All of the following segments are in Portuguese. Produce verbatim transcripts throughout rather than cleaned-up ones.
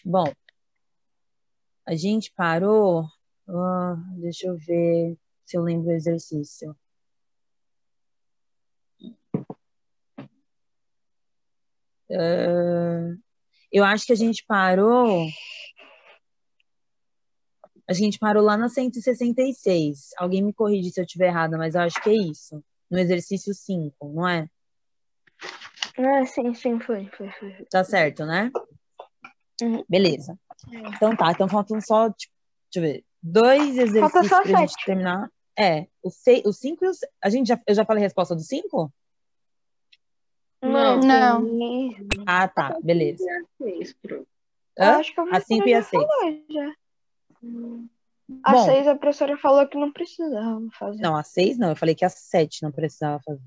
Bom, a gente parou. Ah, deixa eu ver se eu lembro o exercício. Ah, eu acho que a gente parou. A gente parou lá na cento e sessenta e seis. Alguém me corrige se eu estiver errada, mas eu acho que é isso. No exercício cinco, não é? Ah, sim, sim, foi, foi, foi. Tá certo, né? Uhum. Beleza. Então tá, então faltam só, tipo, deixa eu ver, dois Falta exercícios só pra gente sete. terminar. É, o seis, o cinco e o seis. A gente já, eu já falei a resposta do cinco? Não, Não. tem. Ah, tá, beleza. Seis, pronto. Hã? Acho que a A cinco professora e a já seis. falou já. A Bom, seis a professora falou que não precisava fazer. não, a seis não, eu falei que a sete não precisava fazer.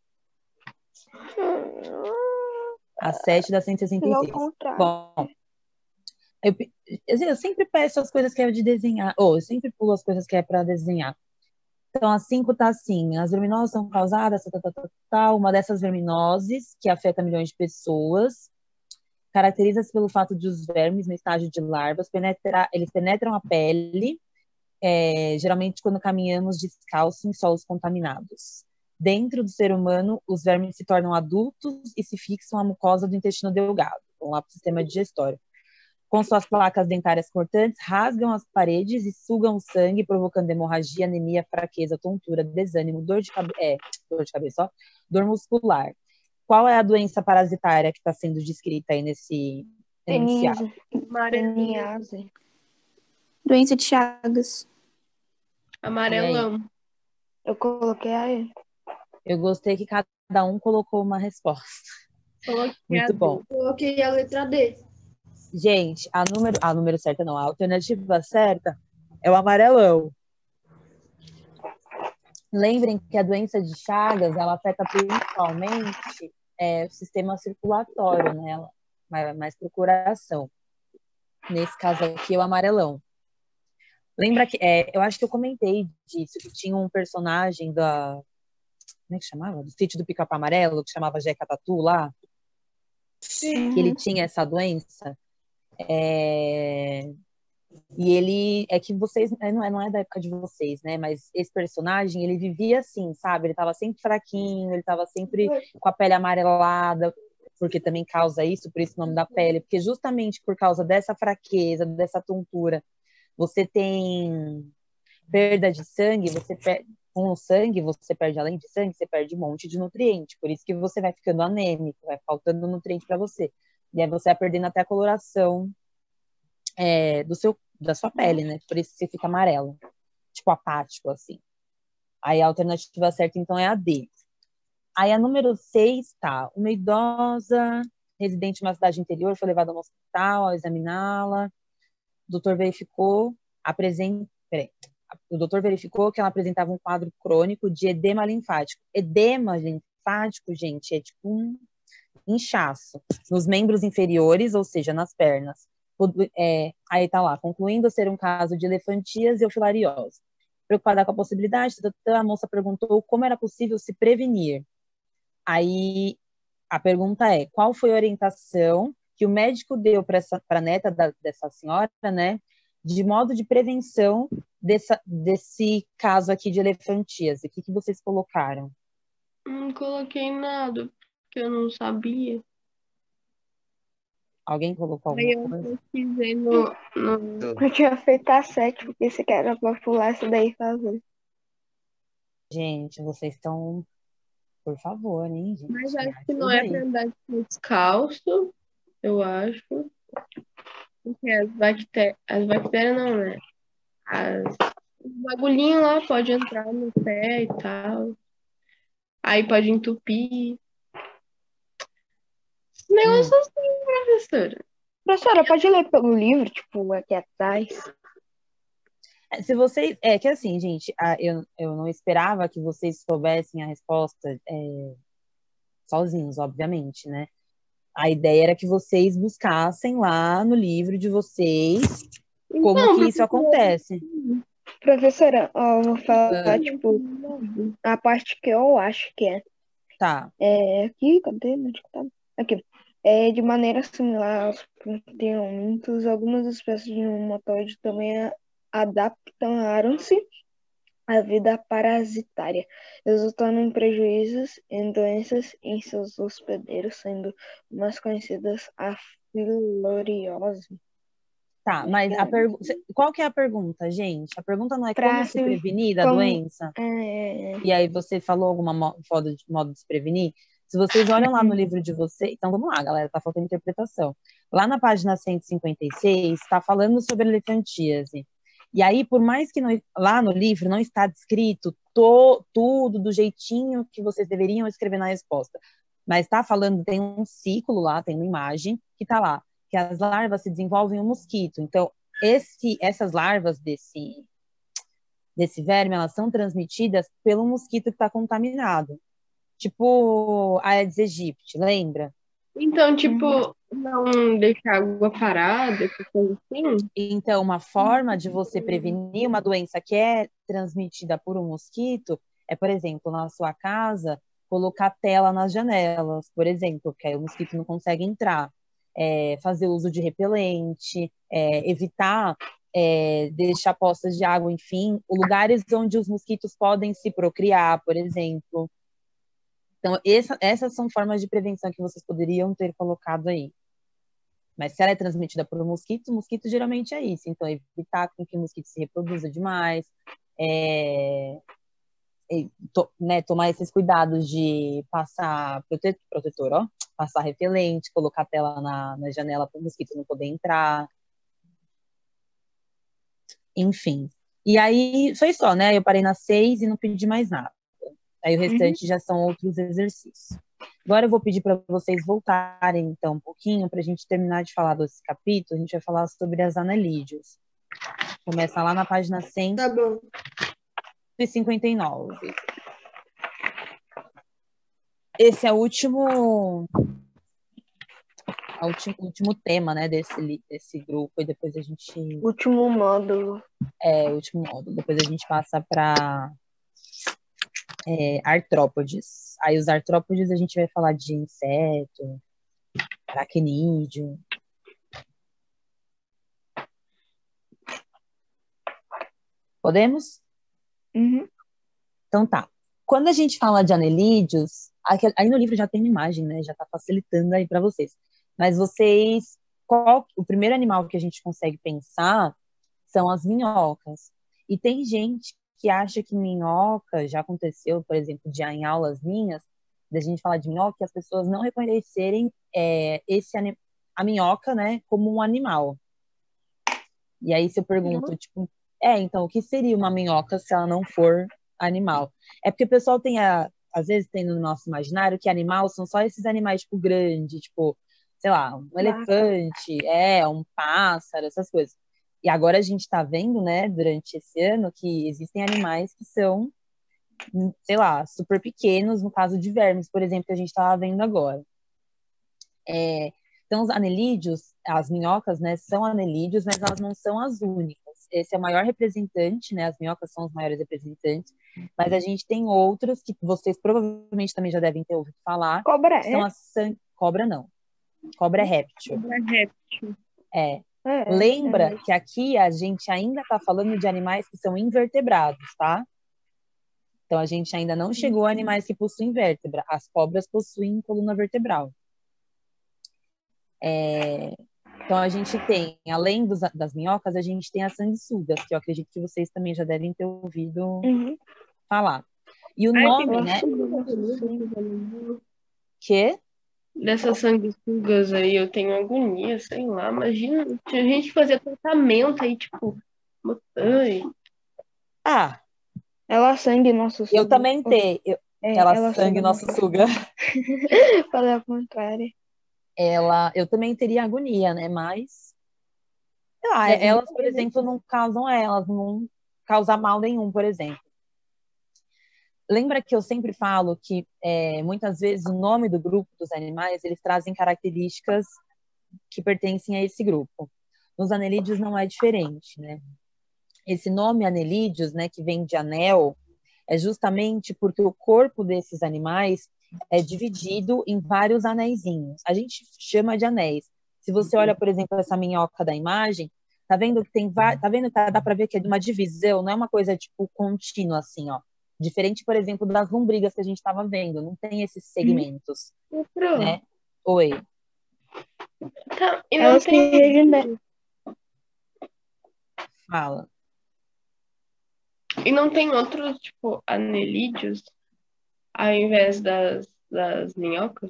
A sete da cento e sessenta e Ao seis. contrário. Bom, eu, eu sempre peço as coisas que é de desenhar, ou eu sempre pulo as coisas que é para desenhar. Então, a cinco tá assim, as verminoses são causadas, tá, tá, tá, tá, uma dessas verminoses, que afeta milhões de pessoas, caracteriza-se pelo fato de os vermes, no estágio de larvas, penetra, eles penetram a pele, é, geralmente quando caminhamos descalço em solos contaminados. Dentro do ser humano, os vermes se tornam adultos e se fixam à mucosa do intestino delgado, vão lá para o sistema digestório. Com suas placas dentárias cortantes, rasgam as paredes e sugam o sangue, provocando hemorragia, anemia, fraqueza, tontura, desânimo, dor de, cabe é, dor de cabeça, ó, dor muscular. Qual é a doença parasitária que está sendo descrita aí nesse enunciado? Teniase. Doença de Chagas. Amarelão. Eu coloquei aí. Eu gostei que cada um colocou uma resposta. Coloquei Muito a bom. Coloquei a letra D. Gente, a número, a número certa não, a alternativa certa é o amarelão. Lembrem que a doença de Chagas, ela afeta principalmente é, o sistema circulatório, né? Ela, mais, mais para o coração. Nesse caso aqui, é o amarelão. Lembra que, é, eu acho que eu comentei disso, que tinha um personagem da, como é que chamava? Do Sítio do Pica-Pau Amarelo, que chamava Jeca Tatu lá, Sim. que ele tinha essa doença. É... E ele, é que vocês, não é, não é da época de vocês, né? Mas esse personagem, ele vivia assim, sabe? Ele tava sempre fraquinho, ele tava sempre com a pele amarelada, porque também causa isso, por isso o nome da pele, porque justamente por causa dessa fraqueza, dessa tontura, você tem perda de sangue, você perde, com o sangue, você perde, além de sangue, você perde um monte de nutriente, por isso que você vai ficando anêmico, vai faltando nutriente para você. E aí você vai perdendo até a coloração é, do seu, da sua pele, né? Por isso que você fica amarelo, tipo apático, assim. Aí a alternativa certa, então, é a D. Aí a número seis, tá, uma idosa, residente em uma cidade interior, foi levada ao hospital ao examiná-la. O doutor verificou, apresenta, peraí, o doutor verificou que ela apresentava um quadro crônico de edema linfático. Edema linfático, gente, é tipo um inchaço nos membros inferiores, ou seja, nas pernas. É, aí tá lá, concluindo ser um caso de elefantíase ou filariose. Preocupada com a possibilidade, a moça perguntou como era possível se prevenir. Aí a pergunta é, qual foi a orientação que o médico deu para a neta da, dessa senhora, né, de modo de prevenção dessa, desse caso aqui de elefantíase? O que, que vocês colocaram? Não coloquei nada, porque eu não sabia. Alguém colocou Aí alguma eu coisa? pesquisei no, no... Eu tinha feito a sete, porque você quer pra pular essa daí fazer. Gente, vocês estão... Por favor, hein, gente? Mas acho Me que não ajuda é aí. pra andar descalço, eu acho. Porque as bactérias... As bactérias não, né? As... Os bagulhinhos lá pode entrar no pé e tal. Aí pode entupir. Esse negócio Hum. assim, professora. Professora, pode ler pelo livro, tipo, aqui atrás? Se vocês... É que assim, gente, eu, eu não esperava que vocês soubessem a resposta é, sozinhos, obviamente, né? A ideia era que vocês buscassem lá no livro de vocês como Então, que isso acontece. Professora, ó, eu vou falar, Ah, tipo, a parte que eu acho que é. tá. É aqui, cadê? Onde que tá? Aqui. É, de maneira similar aos proteomintos, algumas espécies de nematóide também a- adaptaram-se à vida parasitária, resultando em prejuízos e doenças em seus hospedeiros, sendo mais conhecidas a filariose. Tá, mas a pergu... cê- qual que é a pergunta, gente? A pergunta não é Pra como se se- prevenir da como- doença? É, E aí você falou alguma mo- modo de, modo de se prevenir? Se vocês olham lá no livro de vocês... Então vamos lá, galera, tá faltando interpretação. Lá na página cento e cinquenta e seis, está falando sobre elefantíase. E aí, por mais que não- lá no livro não está descrito to- tudo do jeitinho que vocês deveriam escrever na resposta, mas está falando, tem um ciclo lá, tem uma imagem que está lá, que as larvas se desenvolvem em um mosquito. Então, esse, essas larvas desse, desse verme, elas são transmitidas pelo mosquito que está contaminado. Tipo a Aedes aegypti, lembra? Então, tipo, não deixar a água parada, essas coisas assim. Então, uma forma de você prevenir uma doença que é transmitida por um mosquito é, por exemplo, na sua casa, colocar tela nas janelas, por exemplo, porque aí o mosquito não consegue entrar. É, fazer uso de repelente, é, evitar é, deixar poças de água, enfim, lugares onde os mosquitos podem se procriar, por exemplo. Então, essa, essas são formas de prevenção que vocês poderiam ter colocado aí. Mas se ela é transmitida por um mosquito, o mosquito geralmente é isso. Então, evitar com que o mosquito se reproduza demais, é, e, to, né, tomar esses cuidados de passar prote, protetor, ó, passar repelente, colocar tela na, na janela para o mosquito não poder entrar. Enfim. E aí, foi só, né? Eu parei nas seis e não pedi mais nada. Aí o restante uhum. já são outros exercícios. Agora eu vou pedir para vocês voltarem, então, um pouquinho, para a gente terminar de falar desse capítulo. A gente vai falar sobre as anelídeos. Começa lá na página cento e cinquenta e nove. Esse é o último, é o último, último tema, né, desse, desse grupo. E depois a gente... Último módulo. É, último módulo. Depois a gente passa para... É, artrópodes. Aí os artrópodes a gente vai falar de inseto, aracnídeo. Podemos? Uhum. Então tá. Quando a gente fala de anelídeos, aí no livro já tem uma imagem, né? Já tá facilitando aí para vocês. Mas vocês, qual, o primeiro animal que a gente consegue pensar são as minhocas. E tem gente que acha que minhoca, já aconteceu, por exemplo, já em aulas minhas, da gente falar de minhoca, e as pessoas não reconhecerem é, esse, a minhoca, né, como um animal. E aí se eu pergunto, uhum. tipo, é, então, o que seria uma minhoca se ela não for animal? É porque o pessoal tem, a, às vezes tem no nosso imaginário que animal são só esses animais, tipo, grandes, tipo, sei lá, um Vaca. elefante, é, um pássaro, essas coisas. E agora a gente está vendo, né, durante esse ano, que existem animais que são, sei lá, super pequenos, no caso de vermes, por exemplo, que a gente estava vendo agora. É, então, os anelídeos, as minhocas, né, são anelídeos, mas elas não são as únicas. Esse é o maior representante, né, as minhocas são os maiores representantes, mas a gente tem outros que vocês provavelmente também já devem ter ouvido falar. Cobra que são é? as san... Cobra não. Cobra é réptil. Cobra é réptil. É. É, Lembra é. que aqui a gente ainda está falando de animais que são invertebrados, tá? Então a gente ainda não chegou a animais que possuem vértebra. As cobras possuem coluna vertebral. É... Então a gente tem, além dos, das minhocas, a gente tem as sanguessugas, que eu acredito que vocês também já devem ter ouvido Uhum. falar. E o Ai, nome, eu né? acho Que? Dessas sanguessugas aí, eu tenho agonia, sei lá. Imagina, tinha gente que fazia tratamento aí, tipo, ai. Ah, Ela sangue nosso suga. eu também tenho. Eu, É, ela, ela sangue suga nosso nosso suga. Falei ao contrário. Ela, eu também teria agonia, né? Mas, sei lá, Deve elas, morrer, por né? exemplo, não causam elas, não causam mal nenhum, por exemplo. Lembra que eu sempre falo que é, muitas vezes o nome do grupo dos animais, eles trazem características que pertencem a esse grupo. Nos anelídeos não é diferente, né? Esse nome anelídeos, né, que vem de anel, é justamente porque o corpo desses animais, é dividido em vários anéisinhos. A gente chama de anéis. Se você olha, por exemplo, essa minhoca da imagem, tá vendo que tem va- tá vendo que dá para ver que é de uma divisão, não é uma coisa tipo contínua assim, ó. Diferente, por exemplo, das lombrigas que a gente estava vendo, não tem esses segmentos, Outro. né? Oi, Tá, e não Ela se tem, regenera. fala. e não tem outros, tipo, anelídeos ao invés das, das minhocas?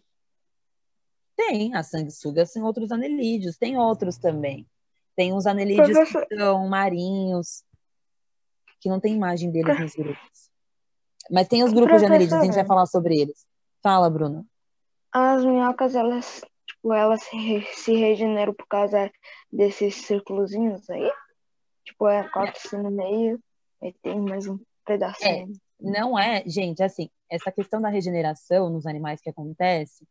Tem, as sanguessugas tem outros anelídeos, tem outros também. Tem uns anelídeos que Professor, são marinhos, que não tem imagem deles nos grupos. Mas tem os grupos de anelídeos, a gente vai professora, falar sobre eles. Fala, Bruno. as minhocas, elas, tipo, elas se, re- se regeneram por causa desses círculozinhos aí. Tipo, é corta-se no meio, aí tem mais um É, pedacinho. não é, gente, assim, essa questão da regeneração nos animais que acontece,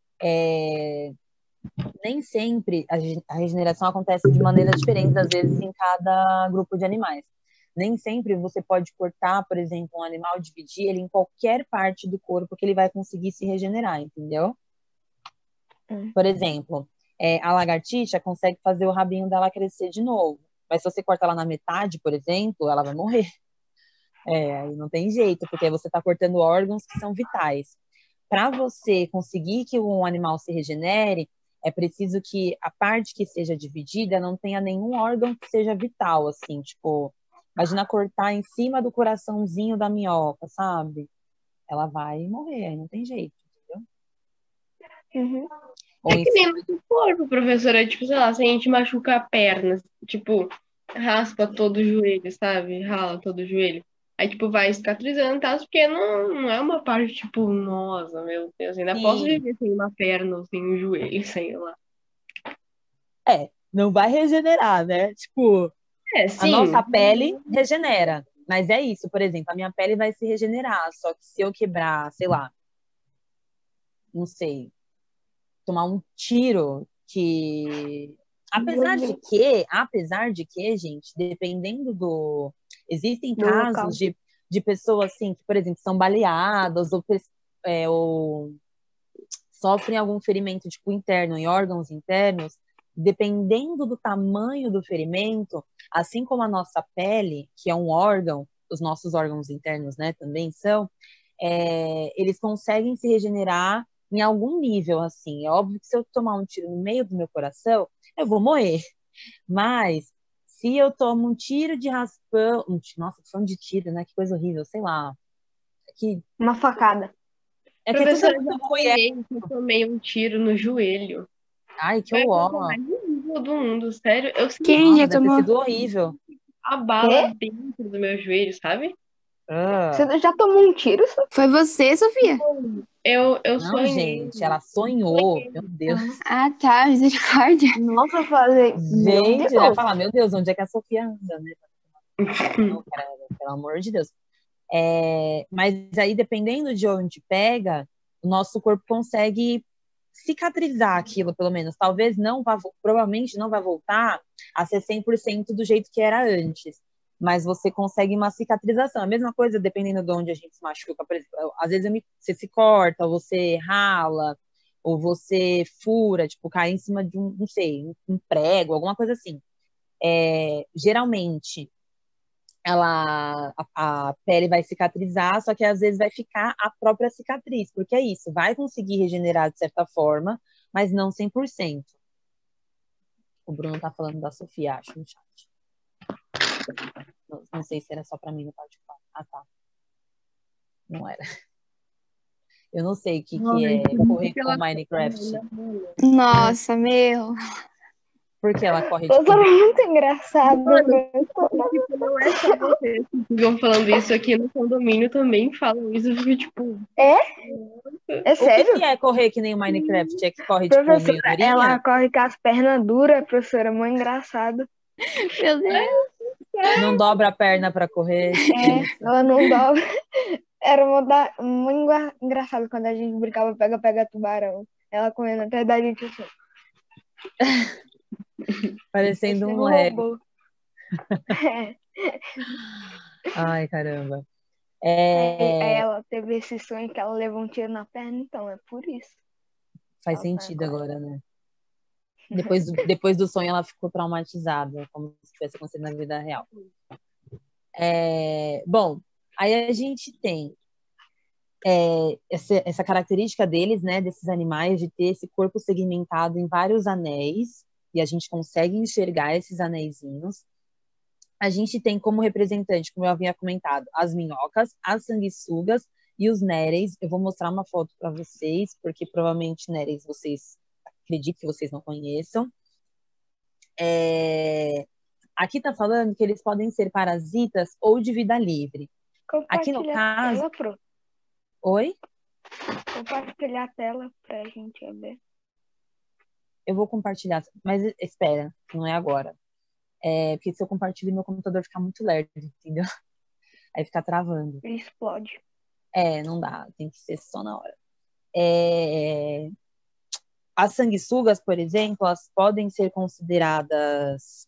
é, nem sempre a, ge- a regeneração acontece de maneiras diferentes, às vezes, em cada grupo de animais. Nem sempre você pode cortar, por exemplo, um animal, dividir ele em qualquer parte do corpo que ele vai conseguir se regenerar, entendeu? Hum. Por exemplo, é, a lagartixa consegue fazer o rabinho dela crescer de novo. Mas se você corta ela na metade, por exemplo, ela vai morrer. É, aí não tem jeito, porque você está cortando órgãos que são vitais. Para você conseguir que um animal se regenere, é preciso que a parte que seja dividida não tenha nenhum órgão que seja vital, assim, tipo, imagina cortar em cima do coraçãozinho da minhoca, sabe? Ela vai morrer, aí não tem jeito, entendeu? Uhum. Ou É em que nem cima no corpo, professora. Tipo, sei lá, se a gente machuca a perna, tipo, raspa todo o joelho, sabe? Rala todo o joelho. Aí, tipo, vai cicatrizando e tal, porque não, não é uma parte, tipo, nossa, meu Deus, ainda posso sim, viver sem uma perna ou sem um joelho, sei lá. é, não vai regenerar, né? Tipo, É, a nossa sim. pele regenera. Mas é isso, por exemplo, a minha pele vai se regenerar. Só que se eu quebrar, sei lá, não sei, tomar um tiro que. Apesar de que, apesar de que, gente, dependendo do. Existem Do local. casos de, de pessoas assim, que, por exemplo, são baleadas ou, é, ou sofrem algum ferimento tipo interno em órgãos internos, dependendo do tamanho do ferimento, assim como a nossa pele, que é um órgão, os nossos órgãos internos, né, também são, é, eles conseguem se regenerar em algum nível, assim. É óbvio que se eu tomar um tiro no meio do meu coração, eu vou morrer. Mas se eu tomo um tiro de raspão, um, nossa, falando de tiro, né? Que coisa horrível, sei lá. É que, Uma facada. é que tudo é Professora, eu já muito cruel. apanhei, eu tomei um tiro no joelho. Ai, que Foi a coisa horror. mais horrível do mundo, sério. Eu senti Quem Nossa, já deve ter tomou? sido horrível. a bala dentro do meu joelho, sabe? Ah. Você já tomou um tiro? Só? Foi você, Sofia? Eu, eu Não, sonhei. gente, ela sonhou. Meu Deus. Ah, tá. Misericórdia. Nossa, eu falei, meu Gente, vai Deus. falar, meu Deus, onde é que a Sofia anda, né? Não, cara, pelo amor de Deus. É, mas aí, dependendo de onde pega, o nosso corpo consegue cicatrizar aquilo, pelo menos. Talvez não vá, provavelmente não vai voltar a ser cem por cento do jeito que era antes. Mas você consegue uma cicatrização. A mesma coisa, dependendo de onde a gente se machuca. Por exemplo, às vezes eu me- você se corta, ou você rala, ou você fura, tipo, cai em cima de um, não sei, um um prego, alguma coisa assim. É, geralmente, ela, a, a pele vai cicatrizar, só que às vezes vai ficar a própria cicatriz, porque é isso, vai conseguir regenerar de certa forma, mas não cem por cento. O Bruno tá falando da Sofia, acho, no chat. Não, não sei se era só pra mim no particular. Ah, tá. Não era. Eu não sei o que, que Ai, é por isso correr que com ela Minecraft. Nossa, meu. Porque ela corre de Professor, é muito engraçado. Mano, Né? tipo, não é só vocês que ficam falando isso aqui no condomínio, também falam isso. Eu fico tipo, É O que, sério? que é correr que nem o Minecraft? É que corre tipo Professora, meio ela durinha? corre com as pernas duras, professora, é muito engraçado. Meu Deus. Não dobra a perna pra correr? Tipo É, isso. ela não dobra. Era uma da... muito engra- engraçado quando a gente brincava pega-pega tubarão. Ela correndo até da gente assim. Parecendo Parecendo um um Lego. robô. É. Ai, caramba. Aí, aí É, ela teve esse sonho que ela levou um tiro na perna, então é por isso. faz Ela tá sentido agora. agora, né? Depois do, depois do sonho, ela ficou traumatizada, como se tivesse acontecido na vida real. É, bom, aí a gente tem é, essa, essa característica deles, né, desses animais, de ter esse corpo segmentado em vários anéis, e a gente consegue enxergar esses anéisinhos. A gente tem como representante, como eu havia comentado, as minhocas, as sanguessugas e os néreis. Eu vou mostrar uma foto para vocês, porque provavelmente néreis vocês, acredito que vocês não conheçam. É, aqui está falando que eles podem ser parasitas ou de vida livre. Aqui no Compartilha a caso... tela, pro. Oi? Compartilhar a tela pra gente ver. Eu vou compartilhar, mas espera, não é agora. É, porque se eu compartilho, meu computador fica muito lerdo, entendeu? Aí fica travando. Ele explode. É, não dá, tem que ser só na hora. É, as sanguessugas, por exemplo, elas podem ser consideradas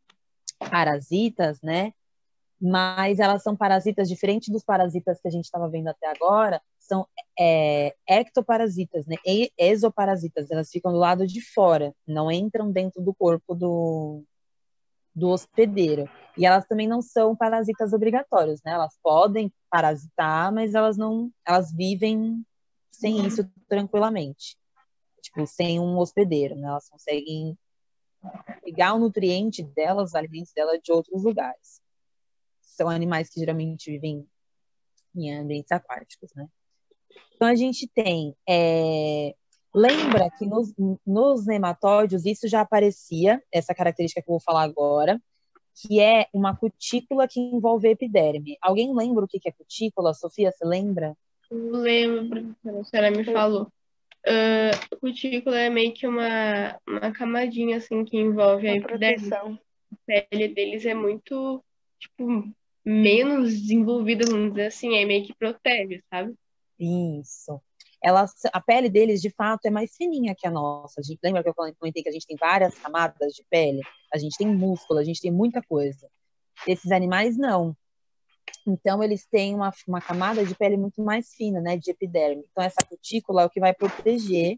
parasitas, né? Mas elas são parasitas diferentes dos parasitas que a gente estava vendo até agora, são é, ectoparasitas, né? E exoparasitas, elas ficam do lado de fora, não entram dentro do corpo do, do hospedeiro. E elas também não são parasitas obrigatórios, né? Elas podem parasitar, mas elas não, elas vivem sem isso tranquilamente. Tipo, sem um hospedeiro, né? Elas conseguem pegar o nutriente delas, os alimentos dela de outros lugares. São animais que geralmente vivem em ambientes aquáticos, né? Então a gente tem, é... lembra que nos, nos nematóides isso já aparecia, essa característica que eu vou falar agora, que é uma cutícula que envolve a epiderme. Alguém lembra o que é cutícula? Sofia, você lembra? Eu lembro, a senhora me falou. Uh, cutícula é meio que uma, uma camadinha assim que envolve a Uma epiderme. proteção. A pele deles é muito, tipo, menos desenvolvida, vamos dizer assim, aí meio que protege, sabe? Isso. Ela, a pele deles, de fato, é mais fininha que a nossa. A gente, lembra que eu comentei que a gente tem várias camadas de pele? A gente tem músculo, a gente tem muita coisa. Esses animais, não. Então, eles têm uma, uma camada de pele muito mais fina, né, de epiderme. Então, essa cutícula é o que vai proteger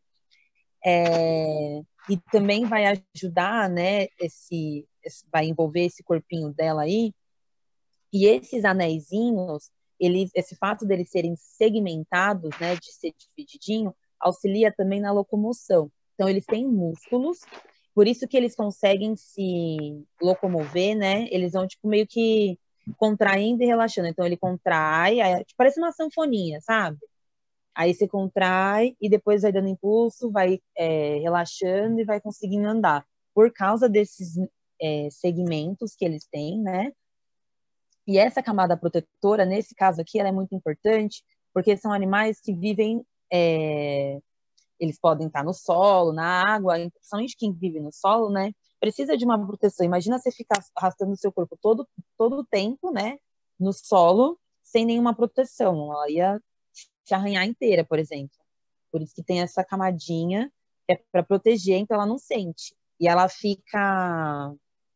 é, e também vai ajudar, né, esse, esse, vai envolver esse corpinho dela aí. E esses anéisinhos, eles, esse fato deles serem segmentados, né, de ser divididinho, auxilia também na locomoção. Então, eles têm músculos, por isso que eles conseguem se locomover, né? Eles vão, tipo, meio que contraindo e relaxando. Então, ele contrai, aí, tipo, parece uma sanfoninha, sabe? Aí você contrai e depois vai dando impulso, vai é, relaxando e vai conseguindo andar. Por causa desses é, segmentos que eles têm, né? E essa camada protetora, nesse caso aqui, ela é muito importante, porque são animais que vivem, é, eles podem estar no solo, na água, principalmente quem vive no solo, né? Precisa de uma proteção. Imagina você ficar arrastando o seu corpo todo, todo o tempo, né? No solo, sem nenhuma proteção. Ela ia te arranhar inteira, por exemplo. Por isso que tem essa camadinha que é para proteger, então ela não sente. E ela fica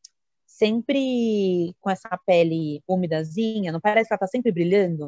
sempre com essa pele úmidazinha, não parece que ela tá sempre brilhando?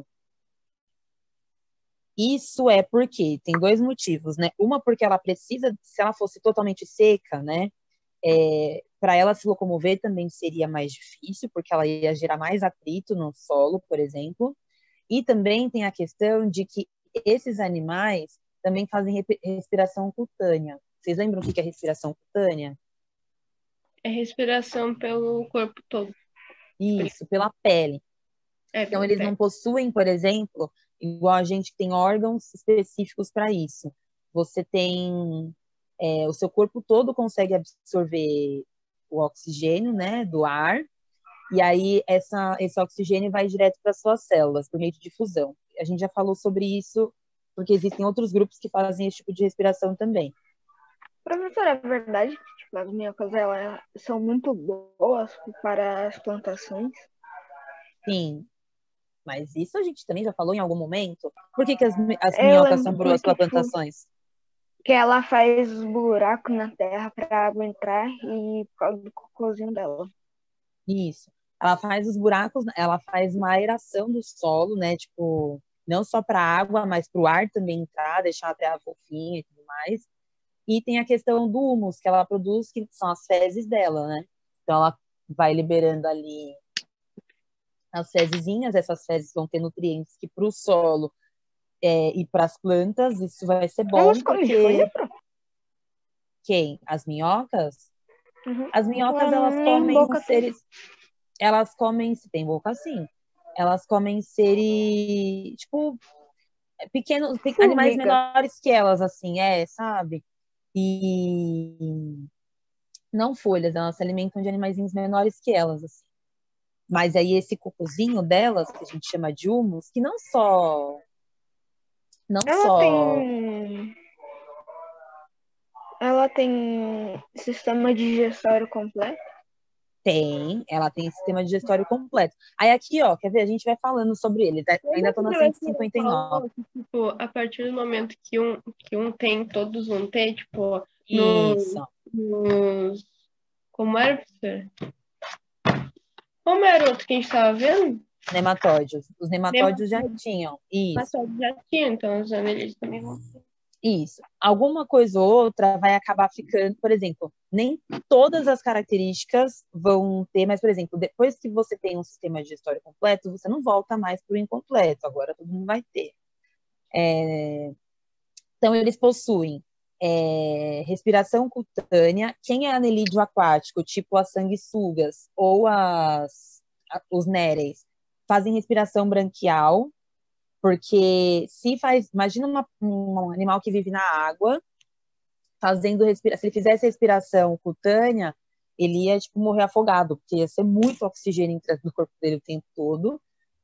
Isso é porque tem dois motivos, né? Uma porque ela precisa, se ela fosse totalmente seca, né? É, para ela se locomover também seria mais difícil, porque ela ia gerar mais atrito no solo, por exemplo. E também tem a questão de que esses animais também fazem respiração cutânea. Vocês lembram o que é respiração cutânea? É respiração pelo corpo todo. Isso, pela pele. É, Então, pela eles pele. não possuem, por exemplo, igual a gente que tem órgãos específicos para isso. Você tem, é, o seu corpo todo consegue absorver o oxigênio, né, do ar, e aí essa, esse oxigênio vai direto para suas células, por meio de difusão. A gente já falou sobre isso, porque existem outros grupos que fazem esse tipo de respiração também. Professora, é verdade que tipo, as minhocas elas são muito boas para as plantações? Sim, mas isso a gente também já falou em algum momento. Por que, que as, as Eu minhocas são lembro boas para porque, tipo, plantações? que ela faz buraco na terra para a água entrar e por causa do cocôzinho dela. Isso. Ela faz os buracos, ela faz uma aeração do solo, né? Tipo, não só para a água, mas para o ar também entrar, deixar a terra fofinha e tudo mais. E tem a questão do humus que ela produz, que são as fezes dela, né? Então ela vai liberando ali as fezezinhas, essas fezes vão ter nutrientes que para o solo é, e para as plantas isso vai ser bom, Elas comem folha, porque pro? quem? As minhocas? Uhum. As minhocas, Ela elas nem comem boca tem. seres, elas comem, se tem boca assim, elas comem seres, tipo, pequenos, pe- animais Formiga. menores que elas, assim, é, sabe? E não folhas, elas se alimentam de animaizinhos menores que elas, assim. Mas aí esse cocôzinho delas, que a gente chama de humus, que não só, não Ela só tem. Ela tem sistema digestório completo. tem, ela tem sistema digestório completo. Aí aqui, ó, quer ver? A gente vai falando sobre ele, tá? Ainda tô na Lembra cento e que ela cinquenta e nove. falou que, tipo, a partir do momento que um, que um tem, todos vão ter, tipo, no, Isso. nos... Como era, professor? Como era o outro que a gente tava vendo? Nematóides. Os nematóides já Nematóide. tinham. Isso, Nematóide já tinha, então os anelídeos também vão ter. isso. Alguma coisa ou outra vai acabar ficando, por exemplo, nem todas as características vão ter, mas, por exemplo, depois que você tem um sistema digestório completo, você não volta mais para o incompleto, agora todo mundo vai ter. É... Então, eles possuem é, respiração cutânea. Quem é anelídeo aquático, tipo as sanguessugas ou as, os néreis, fazem respiração branquial, porque se faz, imagina uma, um animal que vive na água, fazendo respiração, se ele fizesse respiração cutânea, ele ia tipo morrer afogado, porque ia ser muito oxigênio entrando no corpo dele o tempo todo.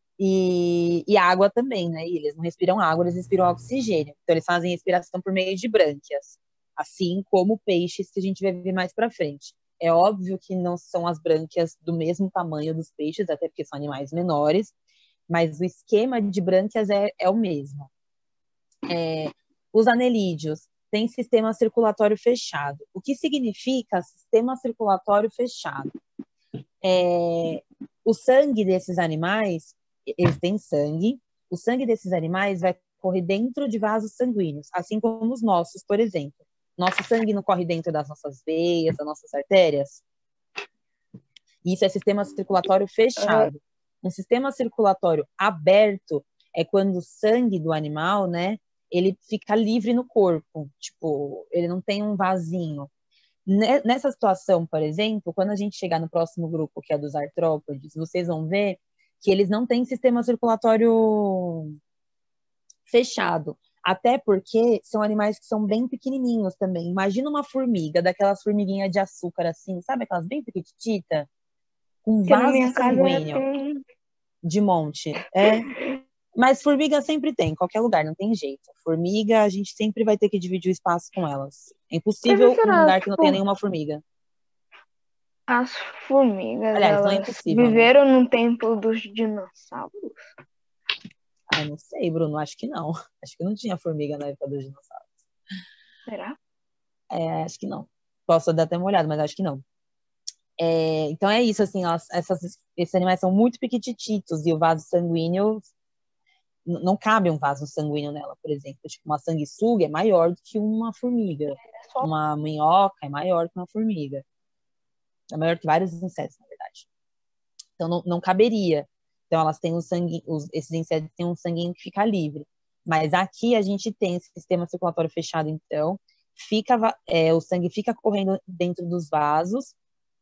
E, e água também, né? E eles não respiram água, eles respiram oxigênio. Então eles fazem respiração por meio de brânquias, assim como peixes que a gente vai ver mais para frente. É óbvio que não são as brânquias do mesmo tamanho dos peixes, até porque são animais menores, mas o esquema de brânquias é, é o mesmo. É, os anelídeos têm sistema circulatório fechado. O que significa sistema circulatório fechado? É, o sangue desses animais, eles têm sangue, o sangue desses animais vai correr dentro de vasos sanguíneos, assim como os nossos, por exemplo. Nosso sangue não corre dentro das nossas veias, das nossas artérias? Isso é sistema circulatório fechado. Um sistema circulatório aberto é quando o sangue do animal, né, ele fica livre no corpo, tipo, ele não tem um vasinho. Nessa situação, por exemplo, quando a gente chegar no próximo grupo, que é dos artrópodes, vocês vão ver que eles não têm sistema circulatório fechado. Até porque são animais que são bem pequenininhos também. Imagina uma formiga, daquelas formiguinhas de açúcar assim, sabe aquelas bem pequititas? Com Que na vaso minha casa sanguíneo tem. de monte. É. Mas formiga sempre tem, em qualquer lugar, não tem jeito. Formiga, a gente sempre vai ter que dividir o espaço com elas. É impossível um Professora, lugar que não tenha tipo, nenhuma formiga. as formigas, Aliás, não é elas impossível, né? viveram no tempo dos dinossauros? Ah, não sei, Bruno, acho que não. Acho que não tinha formiga na época dos dinossauros. Será? É, acho que não. Posso dar até uma olhada, mas acho que não. É, então é isso, assim, elas, essas, esses animais são muito pequitititos e o vaso sanguíneo, não cabe um vaso sanguíneo nela, por exemplo. Tipo, uma sanguessuga é maior do que uma formiga. Uma minhoca é maior que uma formiga. É maior que vários insetos, na verdade. Então não, não caberia. Então elas têm um sangue, os, esses insetos têm um sanguinho que fica livre. Mas aqui a gente tem esse sistema circulatório fechado, então fica, é, o sangue fica correndo dentro dos vasos,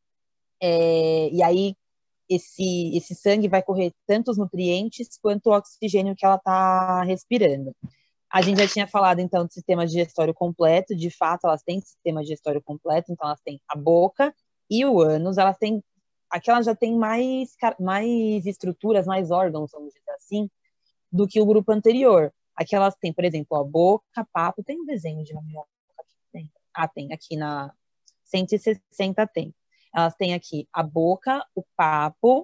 é, e aí esse, esse sangue vai correr tanto os nutrientes quanto o oxigênio que ela está respirando. A gente já tinha falado, então, do sistema digestório completo. De fato, elas têm sistema digestório completo. Então, elas têm a boca e o ânus. Elas têm... Aqui elas já têm mais, mais estruturas, mais órgãos, vamos dizer assim, do que o grupo anterior. Aqui elas têm, por exemplo, a boca, papo. Tem um desenho de uma minhoca aqui? Tem. Ah, tem. Aqui na cento e sessenta tem. Elas têm aqui a boca, o papo,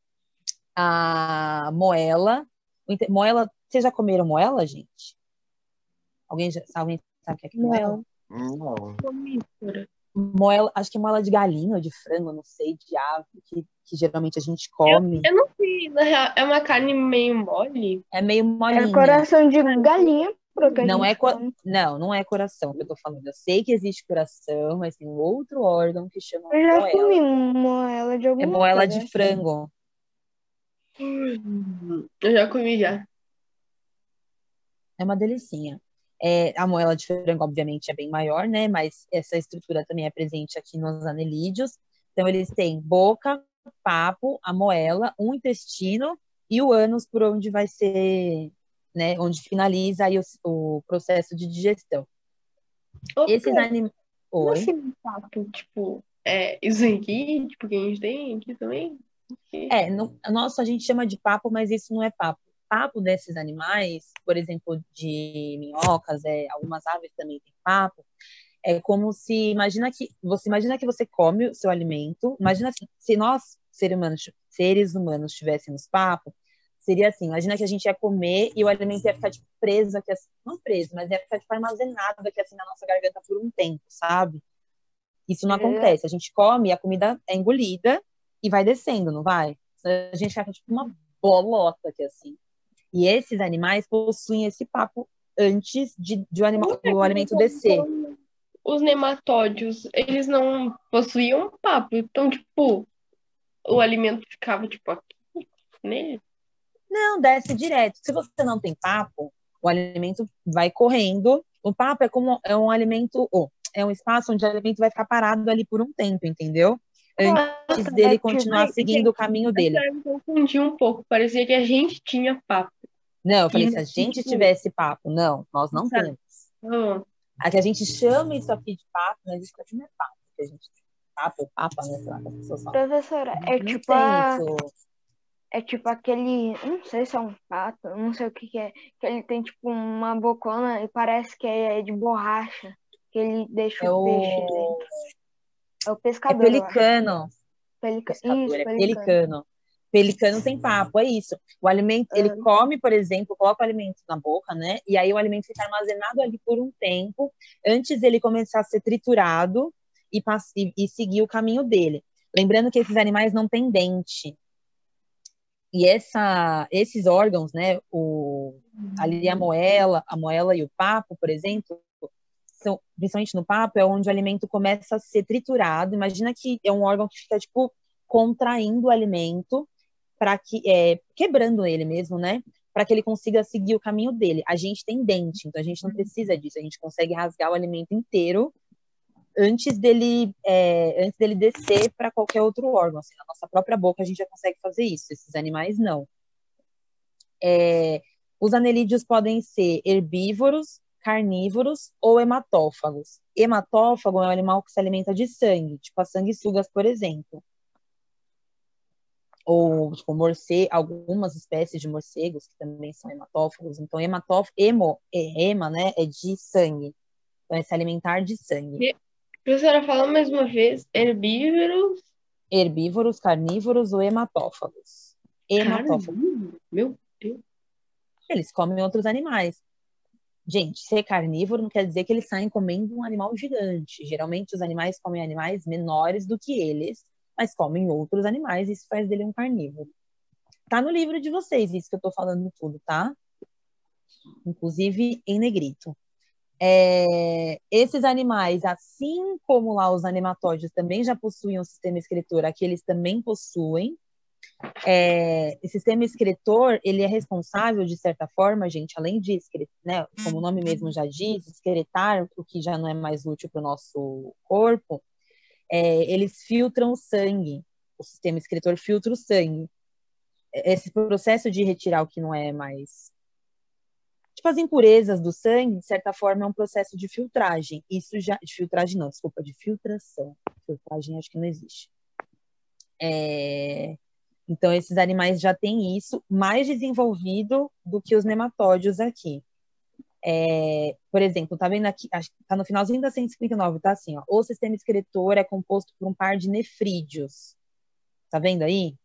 a moela. Moela, vocês já comeram moela, gente? Alguém, já, alguém sabe o que é moela? Não. Não. Comífera. moela, acho que é moela de galinha ou de frango, não sei, de ave, que, que geralmente a gente come. Eu não sei, na real, é uma carne meio mole. É meio É molinha. coração de galinha, pro que a Não é, gente co- come. não, não é coração que eu tô falando. Eu sei que existe coração, mas tem um outro órgão que chama Eu já moela. comi moela de É alguma moela coisa. de frango. Eu já comi já. É uma delicinha. É, a moela de frango, obviamente, é bem maior, né? Mas essa estrutura também é presente aqui nos anelídeos. Então, eles têm boca, papo, a moela, um intestino e o ânus por onde vai ser, né? Onde finaliza aí o, o processo de digestão. Ô, Esses Pô, animais. como Oi? assim, um papo, tipo, é isso aqui, tipo, que a gente tem aqui também? É, no, nosso a gente chama de papo, mas isso não é papo. Papo desses animais, por exemplo, de minhocas, é, algumas aves também têm papo. É como se, imagina que, você imagina que você come o seu alimento, imagina se, se nós, seres humanos, seres humanos tivéssemos papo, seria assim, imagina que a gente ia comer e o alimento ia ficar tipo, preso aqui, assim, não preso, mas ia ficar tipo, armazenado aqui assim na nossa garganta por um tempo, sabe? Isso não É, acontece, a gente come, a comida é engolida e vai descendo, não vai? A gente fica tipo uma bolota aqui assim. E esses animais possuem esse papo antes de, de o, anima, Como é o que alimento descer. os nematódios, eles não possuíam papo, então, tipo, o alimento ficava, tipo, aqui nele? Não, desce direto. Se você não tem papo, o alimento vai correndo. O papo é como é um alimento, oh, é um espaço onde o alimento vai ficar parado ali por um tempo, entendeu? ah, Antes tá, dele é tipo, continuar seguindo o caminho dele. Eu me confundi um pouco, parecia que a gente tinha papo. Não, eu falei, E, se a gente tipo, tivesse papo, não, nós não sabe? temos. Ah, A que a gente chama isso aqui de papo, mas isso aqui não é papo. Que a gente papo, papa, né? Sei lá, que as pessoas falam. professora, A é gente não tipo tem a, isso. é tipo aquele, não sei se é um pato, não sei o que que é, que ele tem tipo uma bocona e parece que é de borracha, que ele deixa É o peixe o. dentro. É o É pescador, eu acho. pelicano. Pelica... Pescador, Isso, é pelicano. pelicano. Pelicano tem papo, é isso. O alimento, ele Ah, come, por exemplo, coloca o alimento na boca, né? E aí o alimento fica armazenado ali por um tempo, antes dele começar a ser triturado e, e, e seguir o caminho dele. Lembrando que esses animais não têm dente. E essa, esses órgãos, né? O, ali a moela, a moela e o papo, por exemplo, são, principalmente no papo, é onde o alimento começa a ser triturado. Imagina que é um órgão que fica, tipo, contraindo o alimento para que, é, quebrando ele mesmo, né? Para que ele consiga seguir o caminho dele. A gente tem dente, então a gente não precisa disso. A gente consegue rasgar o alimento inteiro antes dele, é, antes dele descer para qualquer outro órgão. Assim, na nossa própria boca a gente já consegue fazer isso. Esses animais não. É, os anelídeos podem ser herbívoros, carnívoros ou hematófagos. Hematófago é um animal que se alimenta de sangue, tipo as sanguessugas, por exemplo. Ou, tipo, morcego, algumas espécies de morcegos que também são hematófagos. Então, hematófago, hemo, é, hema, né, é de sangue. Então, é se alimentar de sangue. e- professora, fala mais uma vez, herbívoros, Herbívoros, carnívoros ou hematófagos. Hematófagos. carnívoros, meu Deus. Eles comem outros animais. Gente, ser carnívoro não quer dizer que eles saem comendo um animal gigante. Geralmente os animais comem animais menores do que eles, mas comem outros animais, e isso faz dele um carnívoro. Tá no livro de vocês, isso que eu tô falando tudo, tá? Inclusive em negrito. É, esses animais, assim como lá os nematóides também já possuem um sistema excretor, aqui eles também possuem. É, esse sistema excretor, ele é responsável, de certa forma, gente, além de, né, como o nome mesmo já diz, excretar o que já não é mais útil para o nosso corpo, é, eles filtram o sangue. O sistema excretor filtra o sangue. Esse processo de retirar o que não é mais... Tipo, as impurezas do sangue, de certa forma, é um processo de filtragem. Isso já... De filtragem não, desculpa, de filtração. Filtragem acho que não existe. É... Então, esses animais já têm isso mais desenvolvido do que os nematódios aqui. É, por exemplo, tá vendo aqui, tá no finalzinho da cento e cinquenta e nove, tá assim, ó. O sistema excretor é composto por um par de nefrídeos. Tá vendo aí?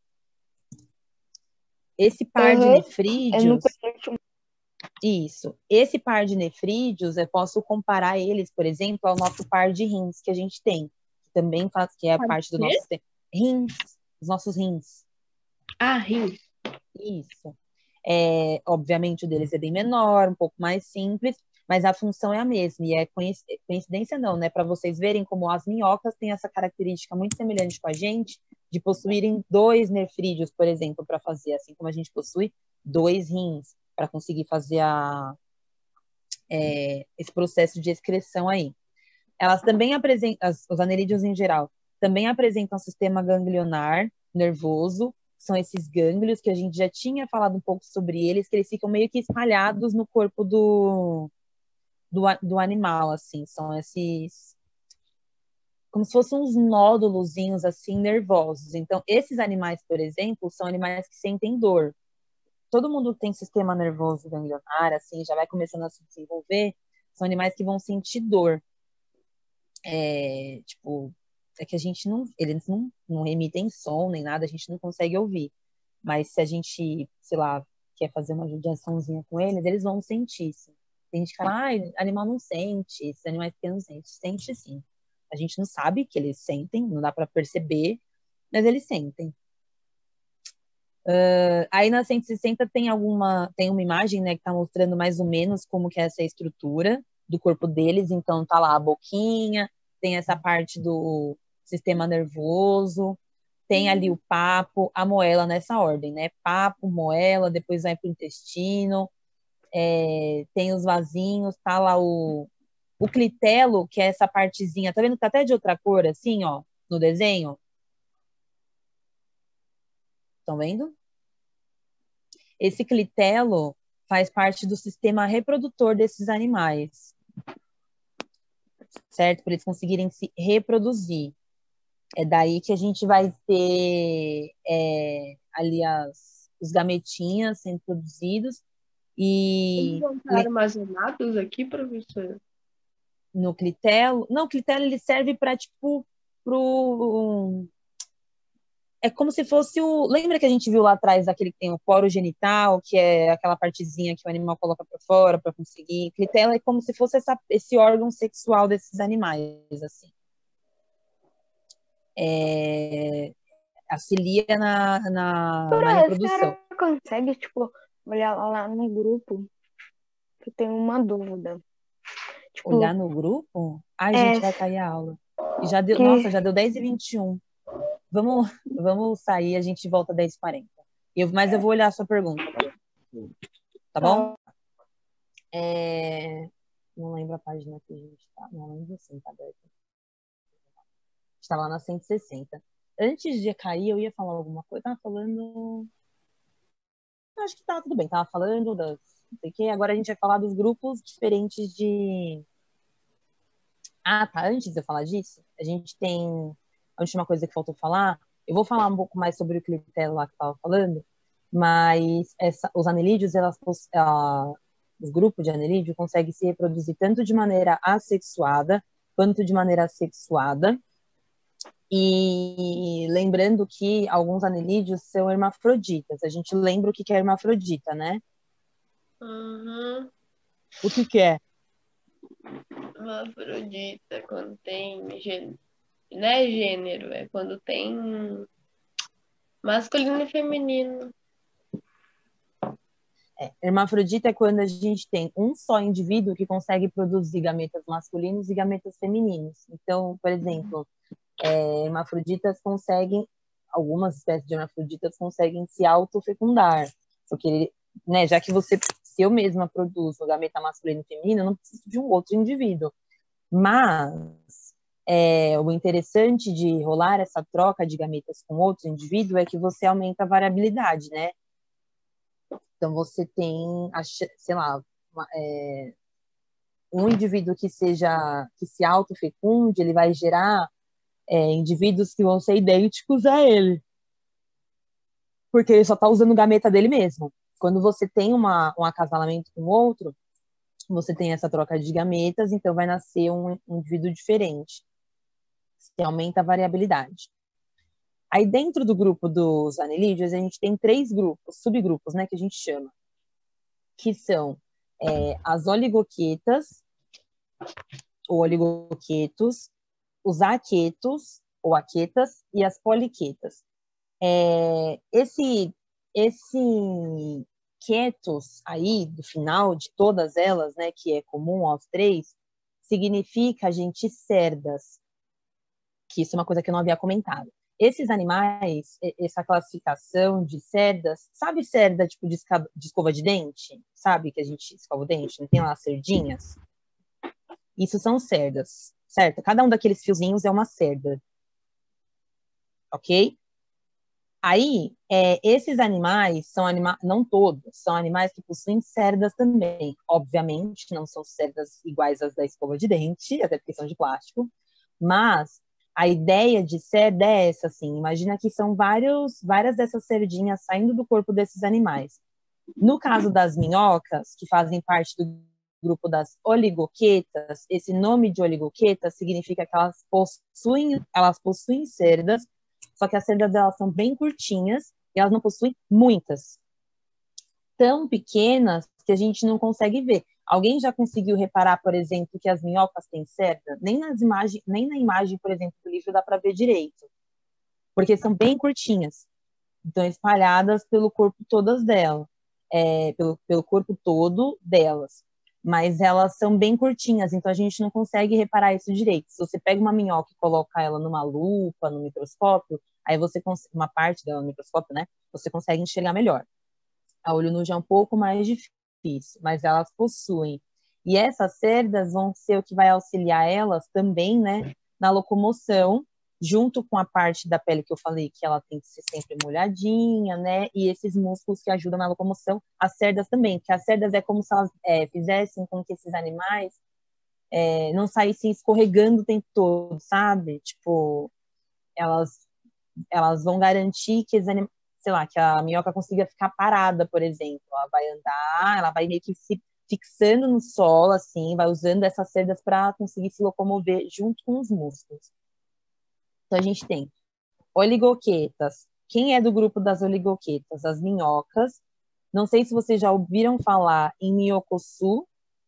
Esse par de aham, é no nefrídeos, penúltimo. isso. Esse par de nefrídeos, eu posso comparar eles, por exemplo, ao nosso par de rins que a gente tem. também faz, que é Faz parte do o quê? nosso sistema. Rins, os nossos rins. Ah, rins. Isso. É, obviamente o deles é bem menor, um pouco mais simples, mas a função é a mesma. E é coinc- coincidência não, né? Para vocês verem como as minhocas têm essa característica muito semelhante com a gente, de possuírem dois nefrídeos, por exemplo, para fazer, assim como a gente possui dois rins, para conseguir fazer a, é, esse processo de excreção aí. Elas também apresentam, as- os anelídeos em geral, também apresentam sistema ganglionar nervoso, são esses gânglios que a gente já tinha falado um pouco sobre eles, que eles ficam meio que espalhados no corpo do, do, a- do animal, assim, são esses, como se fossem uns nódulozinhos, assim, nervosos. Então, esses animais, por exemplo, são animais que sentem dor. Todo mundo tem sistema nervoso ganglionar, assim, já vai começando a se desenvolver, são animais que vão sentir dor. É, tipo, é que a gente não, eles não, não emitem som nem nada, a gente não consegue ouvir. Mas se a gente, sei lá, quer fazer uma judiaçãozinha com eles, eles vão sentir, sim. Tem gente que fala, ah, animal não sente, esses animais pequenos sentem. Sente sim. A gente não sabe que eles sentem, não dá para perceber, mas eles sentem. Uh, aí na cento e sessenta tem alguma, tem uma imagem, né, que tá mostrando mais ou menos como que é essa estrutura do corpo deles. Então tá lá a boquinha, tem essa parte do sistema nervoso, tem ali o papo, a moela nessa ordem, né? Papo, moela, depois vai pro intestino, é, tem os vasinhos, tá lá o, o clitelo, que é essa partezinha, tá vendo que tá até de outra cor, assim, ó, no desenho? Estão vendo? Esse clitelo faz parte do sistema reprodutor desses animais, certo? Para eles conseguirem se reproduzir. É daí que a gente vai ter é, ali as, os gametinhas sendo produzidos Eles e vão estar armazenados aqui, professor? no clitelo... Não, o clitelo ele serve para, tipo, pro... É como se fosse o... Lembra que a gente viu lá atrás aquele que tem o poro genital, que é aquela partezinha que o animal coloca para fora para conseguir. Clitela é como se fosse essa, esse órgão sexual desses animais, assim. É, auxilia na, na, na A reprodução. senhora consegue, tipo, olhar lá no grupo que eu tenho uma dúvida. Tipo, Olhar no grupo? Ai, é gente, vai cair a aula. E já deu, nossa, que já deu dez e vinte e um. Vamos, vamos sair, a gente volta dez e quarenta. Eu, mas eu vou olhar a sua pergunta, tá bom? É, não lembro a página que a gente tá. Não lembro sim, tá aberta. A gente tá lá na cento e sessenta. Antes de cair, eu ia falar alguma coisa. Tava falando. Acho que tá tudo bem. Tava falando das. Não sei o quê. Agora a gente vai falar dos grupos diferentes de. Ah, tá. Antes de eu falar disso, a gente tem. A última coisa que faltou falar. Eu vou falar um pouco mais sobre o clitelo lá que eu tava falando, mas essa, os anelídeos, elas, uh, os grupos de anelídeo conseguem se reproduzir tanto de maneira assexuada quanto de maneira sexuada. E lembrando que alguns anelídeos são hermafroditas. A gente lembra o que é hermafrodita, né? Uhum. O que que é? Hermafrodita, quando tem gênero. Não é gênero, é quando tem masculino e feminino. É, hermafrodita é quando a gente tem um só indivíduo que consegue produzir gametas masculinos e gametas femininos. Então, por exemplo, é, hermafroditas conseguem, algumas espécies de hermafroditas conseguem se autofecundar, porque, né, já que você, se eu mesma produzo gameta masculino e feminino, eu não preciso de um outro indivíduo. Mas é, o interessante de rolar essa troca de gametas com outro indivíduo é que você aumenta a variabilidade, né? Então você tem, sei lá, uma, é, um indivíduo que seja, que se autofecunde, ele vai gerar é, indivíduos que vão ser idênticos a ele. Porque ele só está usando o gameta dele mesmo. Quando você tem uma, um acasalamento com outro, você tem essa troca de gametas, então vai nascer um, um indivíduo diferente. Você aumenta a variabilidade. Aí dentro do grupo dos anelídeos, a gente tem três grupos, subgrupos, né, que a gente chama, que são é, as oligoquetas, ou oligoquetos, os aquetos, ou aquetas, e as poliquetas. É, esse, esse quietos aí, do final de todas elas, né, que é comum aos três, significa, gente, cerdas, que isso é uma coisa que eu não havia comentado. Esses animais, essa classificação de cerdas, sabe cerda tipo de, esca- de escova de dente? Sabe que a gente escova o dente, não tem lá as cerdinhas? Isso são cerdas, certo? Cada um daqueles fiozinhos é uma cerda, ok? Aí, é, esses animais são animais, não todos, são animais que possuem cerdas também. Obviamente, não são cerdas iguais às da escova de dente, até porque são de plástico, mas a ideia de cerda é essa, assim, imagina que são vários, várias dessas cerdinhas saindo do corpo desses animais. No caso das minhocas, que fazem parte do grupo das oligoquetas, esse nome de oligoqueta significa que elas possuem, elas possuem cerdas, só que as cerdas delas são bem curtinhas e elas não possuem muitas. Tão pequenas que a gente não consegue ver. Alguém já conseguiu reparar, por exemplo, que as minhocas têm cerda? Nem nas imagens, nem na imagem, por exemplo, do livro dá para ver direito. Porque são bem curtinhas. Então, espalhadas pelo corpo todas delas. É, pelo, pelo corpo todo delas. Mas elas são bem curtinhas, então a gente não consegue reparar isso direito. Se você pega uma minhoca e coloca ela numa lupa, no microscópio, aí você consegue, uma parte dela no microscópio, né? Você consegue enxergar melhor. A olho nu já é um pouco mais difícil, mas elas possuem. E essas cerdas vão ser o que vai auxiliar elas também, né, na locomoção, junto com a parte da pele que eu falei que ela tem que ser sempre molhadinha, né, e esses músculos que ajudam na locomoção, as cerdas também, porque as cerdas é como se elas é, fizessem com que esses animais é, não saíssem escorregando o tempo todo, sabe? Tipo, elas, elas vão garantir que esses animais, sei lá, que a minhoca consiga ficar parada, por exemplo. Ela vai andar, ela vai meio que se fixando no solo, assim, vai usando essas cerdas para conseguir se locomover junto com os músculos. Então, a gente tem oligoquetas. Quem é do grupo das oligoquetas? As minhocas. Não sei se vocês já ouviram falar em minhocossu.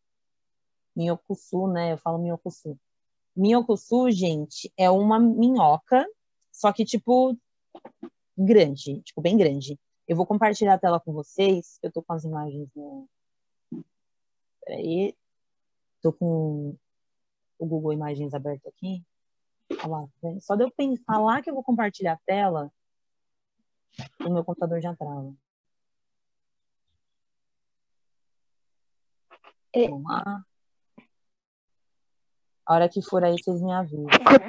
Minhocossu, né? Eu falo minhocossu. Minhocossu, gente, é uma minhoca, só que, tipo, grande, tipo, bem grande. Eu vou compartilhar a tela com vocês. Eu tô com as imagens no... Peraí. Tô com o Google Imagens aberto aqui. Olha lá, tá. Só de eu falar que eu vou compartilhar a tela, o meu computador já trava. É. Vamos lá. A hora que for aí, vocês me avisam.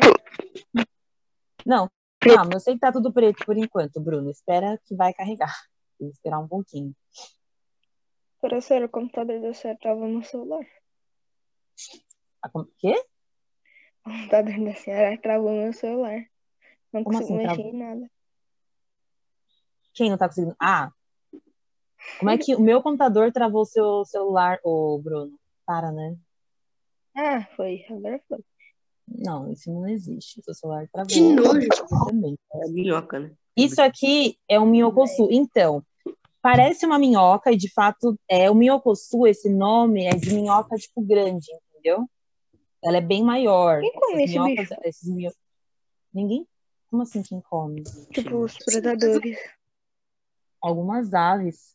Não, calma, eu sei que tá tudo preto por enquanto, Bruno. Espera que vai carregar. Vou esperar um pouquinho. Professora, o computador da senhora tava no celular. Ah, como- quê? O computador da senhora travou no celular. Não Como consigo assim, mexer travou? em nada. Quem não tá conseguindo? Ah, como é que o meu computador travou o seu celular, ô Bruno? Para, né? Ah, foi. Agora foi. Não, isso não existe. O seu celular travou. Que nojo. Você também. É minhoca, né? Isso aqui é um minhocossu. Então, parece uma minhoca e, de fato, é o minhocossu, esse nome é de minhoca, tipo, grande, entendeu? Ela é bem maior. Quem come Essas esse minhocas, bicho? esses minho... Ninguém? Como assim quem come? Tipo, os predadores. Algumas aves.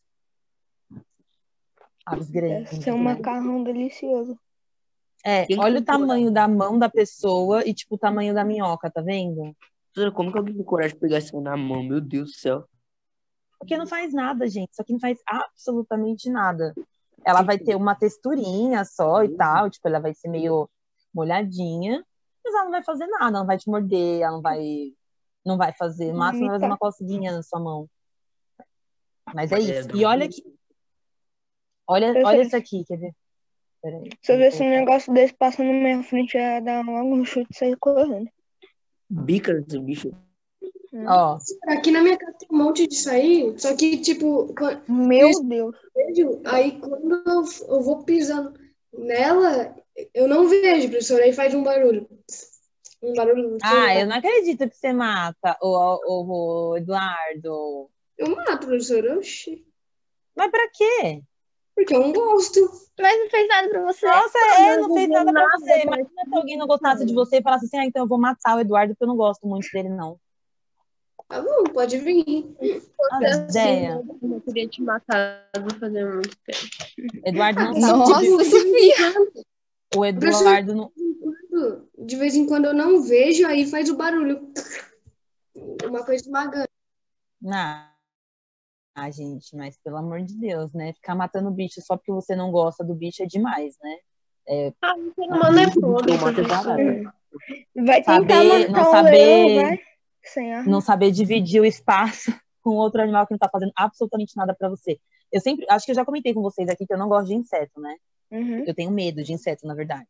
Aves grandes, Deve ser um né? macarrão delicioso. É, Quem olha tem o tamanho coragem? da mão da pessoa e, tipo, o tamanho da minhoca, tá vendo? Professora, como que alguém tem coragem de pegar isso na mão? Meu Deus do céu. Porque não faz nada, gente. Isso aqui não faz absolutamente nada. Ela vai ter uma texturinha só e tal, tipo, ela vai ser meio molhadinha, mas ela não vai fazer nada, ela não vai te morder, ela não vai, não vai fazer, no máximo ela vai fazer uma coceguinha na sua mão. Mas é isso. E olha aqui, olha, olha isso aqui, quer ver? Peraí, Se eu deixa ver eu um colocar. negócio desse passando na minha frente, eu ia dar logo um chute e sair correndo. Bica desse bicho. Ó, Aqui na minha casa tem um monte disso aí, só que, tipo, quando Meu Isso. Deus. eu vejo, aí quando eu, eu vou pisando nela, eu não vejo, professor, aí faz um barulho. Um barulho. ah, eu não acredito que você mata o, o, o Eduardo. Eu mato, professor, oxi. Mas pra quê? Porque eu não gosto. Mas não fez nada pra você. Nossa, é, não fez nada pra nada, você. mas- Imagina se alguém não gostasse de você e falasse assim, ah, então eu vou matar o Eduardo porque eu não gosto muito dele, não. Tá bom, pode vir. Olha, Assim, ideia. eu não queria te matar fazer muito tempo. Eduardo não sabe. Nossa, Sofia. O Eduardo não... De vez em quando eu não vejo, aí faz o barulho. Uma coisa esmagando. Ah, ah, gente, mas pelo amor de Deus, né? Ficar matando bicho só porque você não gosta do bicho é demais, né? É, Ah, o ser humano é pobre, Eu mato professor. barata. Vai tentar Saber- matar não um saber- leão, vai. Sem arma. não saber dividir o espaço com outro animal que não tá fazendo absolutamente nada pra você. Eu sempre, acho que eu já comentei com vocês aqui que eu não gosto de inseto, né? Uhum. Eu tenho medo de inseto, na verdade.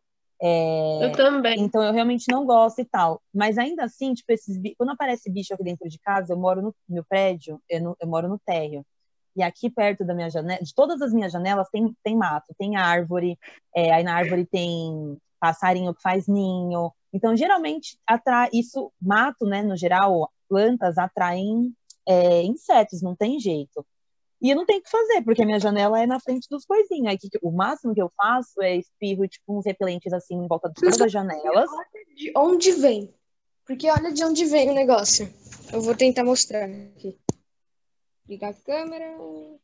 Eu também. Então eu realmente não gosto e tal. Mas ainda assim, tipo, esses bi- quando aparece bicho aqui dentro de casa, eu moro no meu prédio, eu, no- eu moro no térreo. E aqui perto da minha janela, de todas as minhas janelas tem, tem mato, tem árvore, é, aí na árvore tem passarinho que faz ninho. Então, geralmente, atrai isso, mato, né, no geral, plantas atraem é, insetos, não tem jeito. E eu não tenho o que fazer, porque a minha janela é na frente dos coisinhos. Aí que, que- o máximo que eu faço é espirro, tipo, uns repelentes assim em volta de todas as janelas. De onde vem? Porque olha de onde vem o negócio. Eu vou tentar mostrar aqui. Ligar a câmera.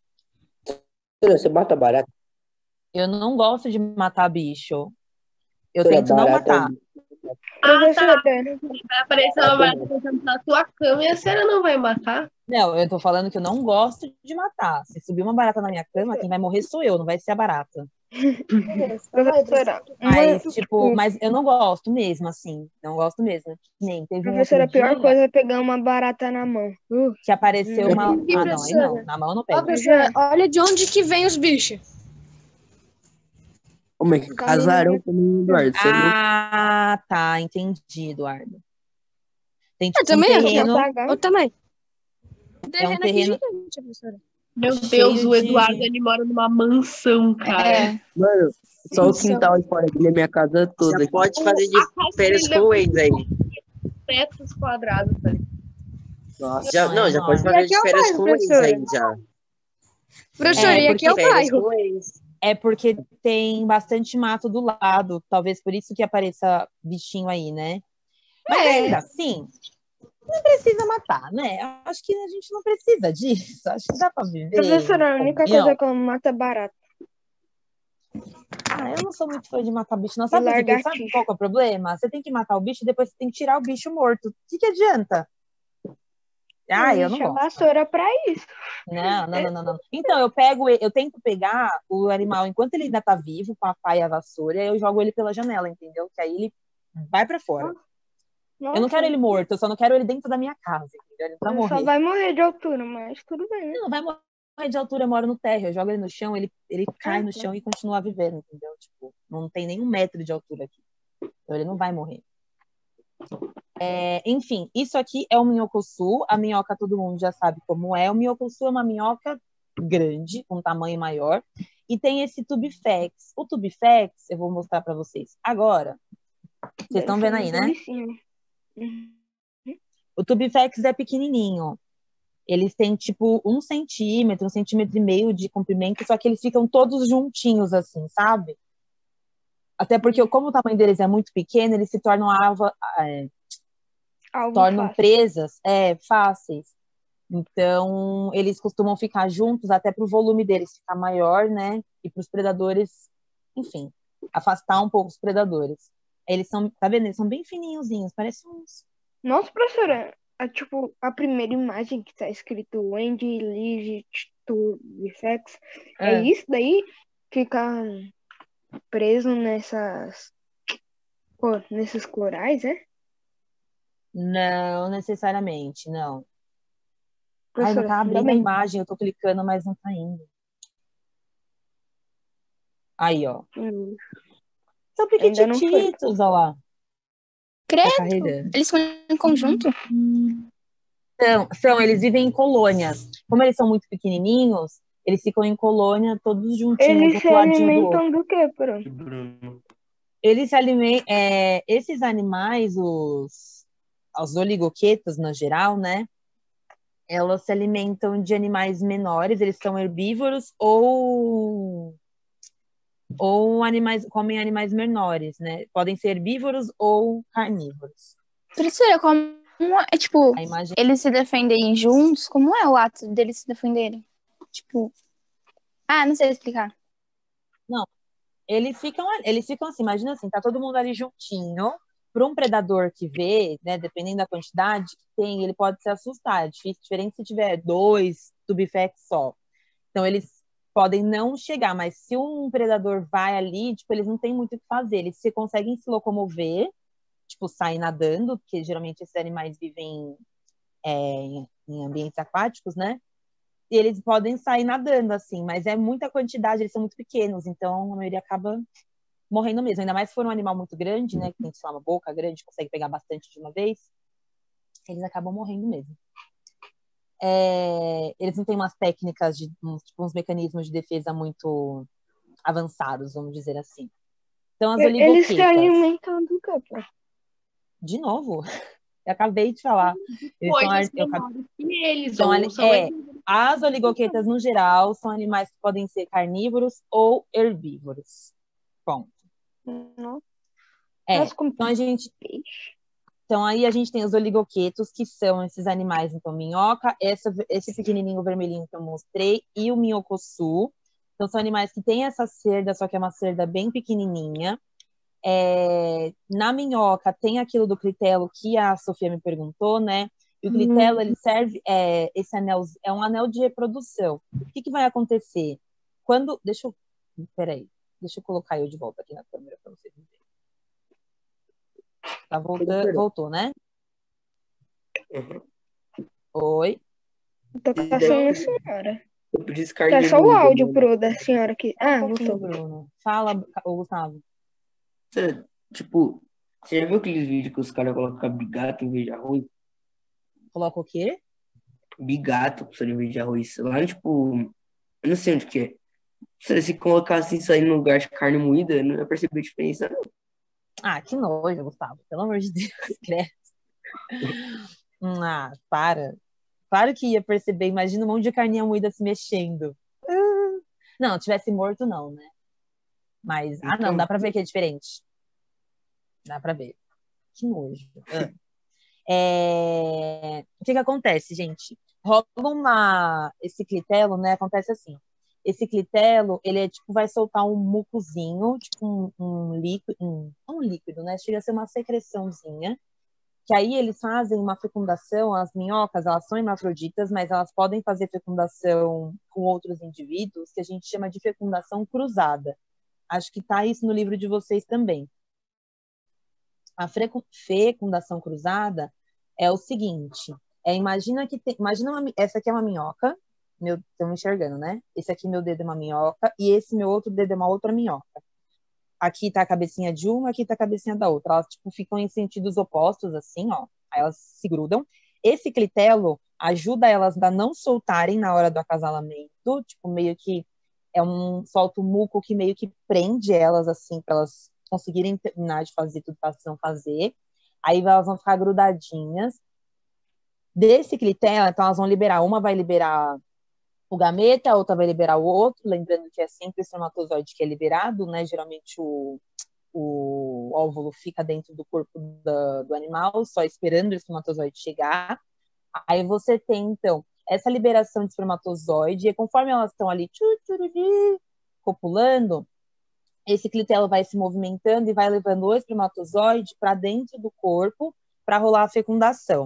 Você mata barata? Eu não gosto de matar bicho. Eu Professora, tento não barata é matar. um- Professora, Vai aparecer uma barata tentando na tua cama e a senhora não vai matar? Não, eu tô falando que eu não gosto de matar. Se subir uma barata na minha cama, quem vai morrer sou eu, não vai ser a barata. professora, uma, Mas, tipo, mas eu não gosto mesmo, assim. Não gosto mesmo. Nem teve um professora, a outro pior dia coisa é pegar uma barata na mão. Uh, que apareceu Hum. uma... Ah, E, não, aí professora? não. Na mão eu não Ó, pego. professora, olha de onde que vem os bichos. Como é que Tá casaram com o Eduardo? Você não... Ah, tá. Entendi, Eduardo. Tem, Eu tipo, um também, terreno... eu também. É um terreno... professora. Meu Cheio Deus, o de- Eduardo, ele mora numa mansão, cara. É. Mano, só o quintal de fora dele é minha casa toda. Já pode fazer de A casa férias dele é com o ex aí. metros quadrados, tá ligado? Nossa. Já, Não, não, é já pode enorme. fazer E aqui de é o férias bairro, com o ex professora. aí, já. Professora, É, e aqui é o Férias bairro. com o ex. É porque tem bastante mato do lado. Talvez por isso que apareça bichinho aí, né? Mas É. ainda assim, não precisa matar, né? Acho que a gente não precisa disso. Acho que dá pra viver. professora, a única Comunhão. coisa que eu mato é barata. Ah, eu não sou muito fã de matar bicho, não. Sabe, por quê? lagartixa. Sabe qual que é o problema? Você tem que matar o bicho e depois você tem que tirar o bicho morto. O que, que adianta? Ah, eu não Existe a gosto. vassoura pra isso. Não, não, não, não, não. Então, eu pego, ele- eu tento pegar o animal enquanto ele ainda tá vivo, com a pá e a vassoura, e eu jogo ele pela janela, entendeu? Que aí ele vai pra fora. Eu não quero ele morto, eu só não quero ele dentro da minha casa, entendeu? Ele não vai Ele só morrer. vai morrer de altura, mas tudo bem, né? Não, vai morrer de altura, eu moro no térreo, eu jogo ele no chão, ele, ele cai Ah, no tá. chão e continua vivendo, entendeu? Tipo, não tem nenhum metro de altura aqui. Então ele não vai morrer. É, enfim, isso aqui é o minhocossu. A minhoca todo mundo já sabe como é. O minhocossu é uma minhoca grande, com tamanho maior, e tem esse tubifex. O tubifex, eu vou mostrar para vocês agora. Vocês estão vendo aí, né? Bonitinho. O tubifex é pequenininho. Eles têm tipo um centímetro, um centímetro e meio de comprimento, só que eles ficam todos juntinhos assim, sabe? Até porque como o tamanho deles é muito pequeno, eles se tornam ava, é, Algo tornam fácil. presas é, fáceis. Então, eles costumam ficar juntos até para o volume deles ficar maior, né? E para os predadores, enfim, afastar um pouco os predadores. Eles são, tá vendo? Eles são bem fininhozinhos, parecem uns... Nossa, professora, a, tipo, a primeira imagem que tá escrito Wendy Lige Tubifex, é. é isso daí? Fica preso nessas, pô, nesses corais, é? Não, necessariamente, não. Ai, não Professora, tá ainda abrindo a bem. imagem, eu tô clicando, mas não tá indo. Aí, ó. Hum, São Ainda não foi. pequititos, ó lá. Tá Credo. carregando. Eles são em conjunto? São, são, eles vivem em colônias. Como eles são muito pequenininhos, eles ficam em colônia todos juntinhos, Eles um se do ladinho do outro. alimentam do quê, Pro? Bruno. Eles se alimentam, é, esses animais, os, os oligoquetos no geral, né? elas se alimentam de animais menores, eles são herbívoros ou ou animais comem animais menores, né? Podem ser herbívoros ou carnívoros. Professora, como é, tipo, A imagem eles se defendem juntos? Como é o ato deles se defenderem? Tipo, ah, não sei explicar. eles ficam, eles ficam assim, imagina assim, tá todo mundo ali juntinho, para um predador que vê, né, dependendo da quantidade que tem, ele pode se assustar, é difícil, diferente se tiver dois tubifex só. Então eles podem não chegar, mas se um predador vai ali, tipo, eles não têm muito o que fazer, eles se conseguem se locomover, tipo, sair nadando, porque geralmente esses animais vivem é, em, em ambientes aquáticos, né? E eles podem sair nadando, assim, mas é muita quantidade, eles são muito pequenos, então a maioria acaba morrendo mesmo. Ainda mais se for um animal muito grande, né? Que tem, sei lá, uma boca grande, consegue pegar bastante de uma vez, eles acabam morrendo mesmo. É, eles não têm umas técnicas, de, uns, tipo, uns mecanismos de defesa muito avançados, vamos dizer assim. Então, as Eles se oligoquetas, alimentam do quê, pô? de novo, eu acabei de falar. Eles são, Coisas eu acabei, menores que eles, são, ou são é, as oligoquetas, no geral, são animais que podem ser carnívoros ou herbívoros. Ponto. Não. É, Elas comem então a gente, peixe. então aí a gente tem os oligoquetos, que são esses animais, então minhoca, essa, esse pequenininho vermelhinho que eu mostrei, e o minhocossu. Então são animais que têm essa cerda, só que é uma cerda bem pequenininha. É, na minhoca tem aquilo do clitelo que a Sofia me perguntou, né? E o clitelo, ele serve, é, esse anel, é um anel de reprodução. O que, que vai acontecer? Quando, deixa eu, peraí, deixa eu colocar eu de volta aqui na câmera para vocês verem. Tá voltando, voltou, né? Uhum. Oi. Tô caçando a senhora. Eu pedi Tá carne só o moída, áudio mano. pro da senhora aqui. Ah, Um pouquinho, voltou. Bruno. Fala, ô, Gustavo. Você, tipo, você já viu aqueles vídeos que os caras colocam bigato em vez de arroz? Coloca o quê? Bigato em vez de arroz. Lá, tipo, eu não sei onde que é. Se se colocasse isso aí no lugar de carne moída, eu não ia perceber a diferença, não. Ah, que nojo, Gustavo. Pelo amor de Deus, credo. Ah, para. Claro que ia perceber. Imagina um monte de carninha moída se mexendo. Ah. Não, tivesse morto, não, né? Mas, ah, não, Então, dá pra ver que é diferente. Dá pra ver. Que nojo. Ah. É... O que que acontece, gente? Rola uma... Esse clitelo, né? Acontece assim. Esse clitelo, ele é tipo, vai soltar um mucozinho, tipo um, um líquido, um, um líquido, né? Chega a ser uma secreçãozinha, que aí eles fazem uma fecundação, as minhocas, elas são hermafroditas, mas elas podem fazer fecundação com outros indivíduos, que a gente chama de fecundação cruzada. Acho que tá isso no livro de vocês também. A fecundação cruzada é o seguinte, é, imagina que tem, imagina uma, essa aqui é uma minhoca, meu, estão me enxergando, né? Esse aqui meu dedo é uma minhoca e esse meu outro dedo é uma outra minhoca. Aqui tá a cabecinha de uma, aqui tá a cabecinha da outra. Elas tipo ficam em sentidos opostos assim, ó. Aí elas se grudam. Esse clitelo ajuda elas a não soltarem na hora do acasalamento, tipo meio que é um solta o muco que meio que prende elas assim para elas conseguirem terminar de fazer tudo que elas precisam fazer. Aí elas vão ficar grudadinhas. Desse clitelo, então elas vão liberar, uma vai liberar o gameta, a outra vai liberar o outro, lembrando que é sempre o espermatozoide que é liberado, né? Geralmente o, o óvulo fica dentro do corpo da, do animal, só esperando o espermatozoide chegar. Aí você tem, então, essa liberação de espermatozoide, e conforme elas estão ali tchu, tchu, tchu, copulando, esse clitelo vai se movimentando e vai levando o espermatozoide para dentro do corpo para rolar a fecundação.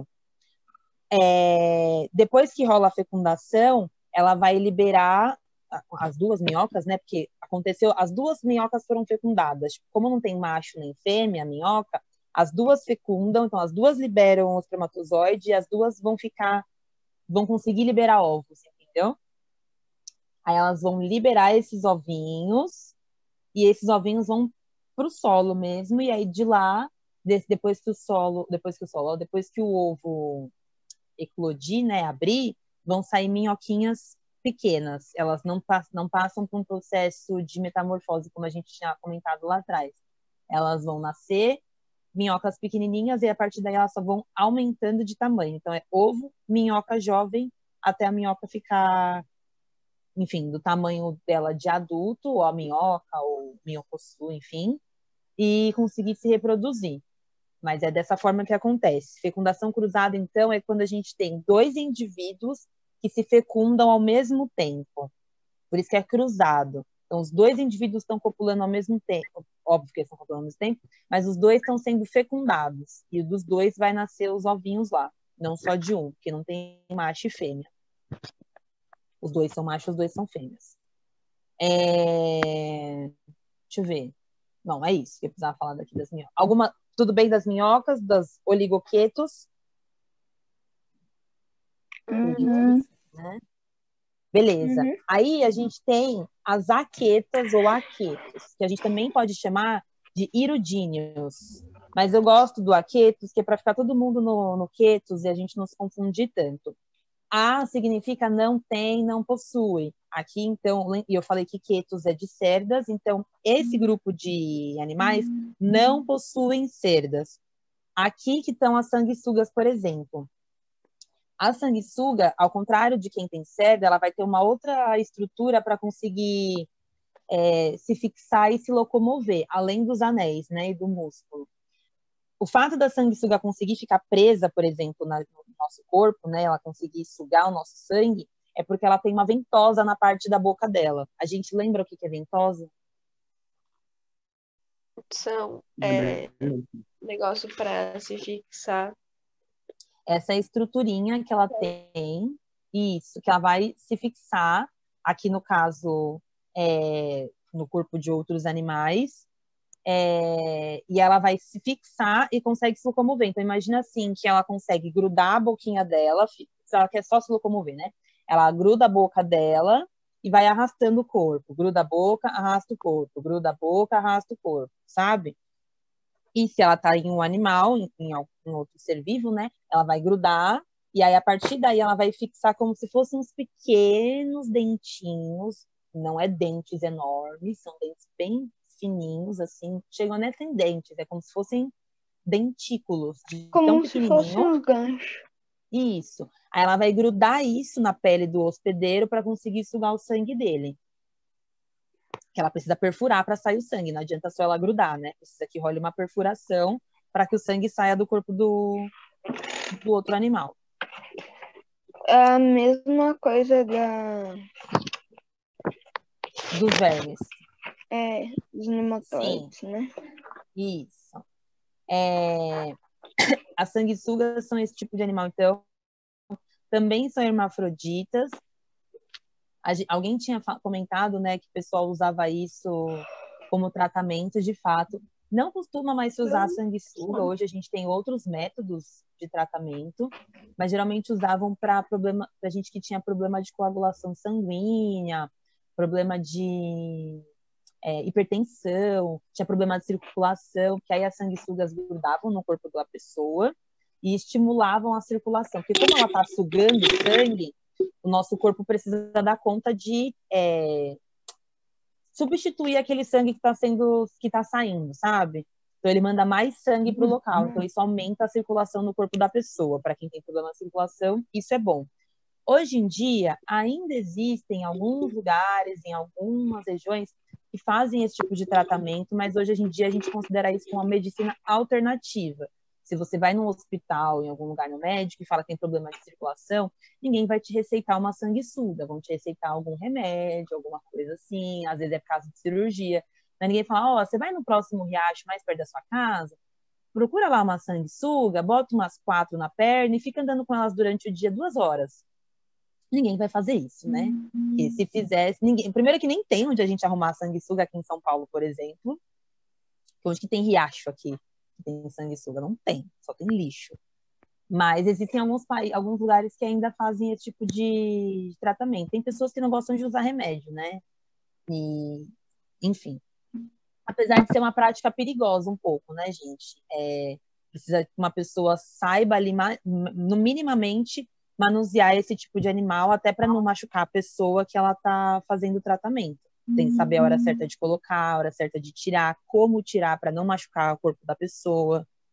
É, depois que rola a fecundação, ela vai liberar as duas minhocas, né? Porque aconteceu, as duas minhocas foram fecundadas. Como não tem macho nem fêmea, a minhoca, as duas fecundam, então as duas liberam o espermatozoide e as duas vão ficar, vão conseguir liberar ovos, entendeu? Aí elas vão liberar esses ovinhos e esses ovinhos vão pro solo mesmo, e aí de lá, depois que o solo, depois que o solo, depois que o ovo eclodir, né, abrir, vão sair minhoquinhas pequenas. Elas não, pass não passam por um processo de metamorfose, como a gente tinha comentado lá atrás. Elas vão nascer, minhocas pequenininhas e a partir daí elas só vão aumentando de tamanho. Então é ovo, minhoca jovem, até a minhoca ficar, enfim, do tamanho dela de adulto, ou a minhoca, ou minhocossu, enfim, e conseguir se reproduzir. Mas é dessa forma que acontece. Fecundação cruzada, então, é quando a gente tem dois indivíduos que se fecundam ao mesmo tempo. Por isso que é cruzado. Então, os dois indivíduos estão copulando ao mesmo tempo. Óbvio que eles estão copulando ao mesmo tempo, mas os dois estão sendo fecundados. E dos dois vai nascer os ovinhos lá. Não só de um, porque não tem macho e fêmea. Os dois são machos, os dois são fêmeas. É... Deixa eu ver. Não, é isso que eu precisava falar daqui das minhocas. Alguma... Tudo bem das minhocas, das oligoquetos? Uhum. Né? Beleza. Uhum. Aí a gente tem as aquetas ou aquetos, que a gente também pode chamar de irudíneos. Mas eu gosto do aquetos, que é para ficar todo mundo no, no quetos e a gente não se confundir tanto. A significa não tem, não possui. Aqui, então, e eu falei que quetos é de cerdas, então esse grupo de animais não possuem cerdas. Aqui que estão as sanguessugas, por exemplo. A sanguessuga, ao contrário de quem tem cerda, ela vai ter uma outra estrutura para conseguir é, se fixar e se locomover, além dos anéis, né, e do músculo. O fato da sanguessuga conseguir ficar presa, por exemplo, na, no nosso corpo, né, ela conseguir sugar o nosso sangue, é porque ela tem uma ventosa na parte da boca dela. A gente lembra o que é ventosa? São é, negócio para se fixar. Essa estruturinha que ela tem, isso, que ela vai se fixar, aqui no caso, é, no corpo de outros animais, é, e ela vai se fixar e consegue se locomover. Então, imagina assim, que ela consegue grudar a boquinha dela, se ela quer só se locomover, né? Ela gruda a boca dela e vai arrastando o corpo. Gruda a boca, arrasta o corpo. Gruda a boca, arrasta o corpo, sabe? E se ela está em um animal, em, em outro ser vivo, né? Ela vai grudar e aí a partir daí ela vai fixar como se fossem uns pequenos dentinhos. Não é dentes enormes, são dentes bem fininhos, assim. Chegam até tem dentes, é como se fossem dentículos de tão Como se fosse pequenininho. uns ganchos. Isso. Aí ela vai grudar isso na pele do hospedeiro para conseguir sugar o sangue dele. Que ela precisa perfurar para sair o sangue, não adianta só ela grudar, né? Precisa que role uma perfuração para que o sangue saia do corpo do, do outro animal. É a mesma coisa da. Dos vermes. É, dos nematóides, né? Isso. É... As sanguessugas são esse tipo de animal, então. Também são hermafroditas. Alguém tinha comentado, né, que o pessoal usava isso como tratamento, de fato. Não costuma mais se usar sanguessuga, hoje a gente tem outros métodos de tratamento, mas geralmente usavam para problema, para gente que tinha problema de coagulação sanguínea, problema de é, hipertensão, tinha problema de circulação, que aí as sanguessugas grudavam no corpo da pessoa e estimulavam a circulação, porque como ela está sugando sangue, o nosso corpo precisa dar conta de é, substituir aquele sangue que está sendo, que está saindo, sabe? Então ele manda mais sangue para o local, então isso aumenta a circulação no corpo da pessoa. Para quem tem problema de circulação, isso é bom. Hoje em dia, ainda existem alguns lugares, em algumas regiões, que fazem esse tipo de tratamento, mas hoje em dia a gente considera isso como uma medicina alternativa. Se você vai num hospital, em algum lugar no médico, e fala que tem problema de circulação, ninguém vai te receitar uma sanguessuga, vão te receitar algum remédio, alguma coisa assim, às vezes é por causa de cirurgia. Mas ninguém fala, ó, oh, você vai no próximo riacho mais perto da sua casa, procura lá uma sanguessuga, bota umas quatro na perna e fica andando com elas durante o dia duas horas. Ninguém vai fazer isso, né? Uhum. E se fizesse, ninguém... Primeiro que nem tem onde a gente arrumar sanguessuga aqui em São Paulo, por exemplo. Onde que tem riacho aqui? Tem sanguessuga, não tem, só tem lixo. Mas existem alguns, alguns lugares que ainda fazem esse tipo de tratamento. Tem pessoas que não gostam de usar remédio, né? E, enfim. Apesar de ser uma prática perigosa um pouco, né, gente? É, precisa que uma pessoa saiba ali, no minimamente, manusear esse tipo de animal, até para não machucar a pessoa que ela está fazendo o tratamento. Tem que saber a hora certa de colocar, a hora certa de tirar, como tirar para não machucar o corpo da pessoa.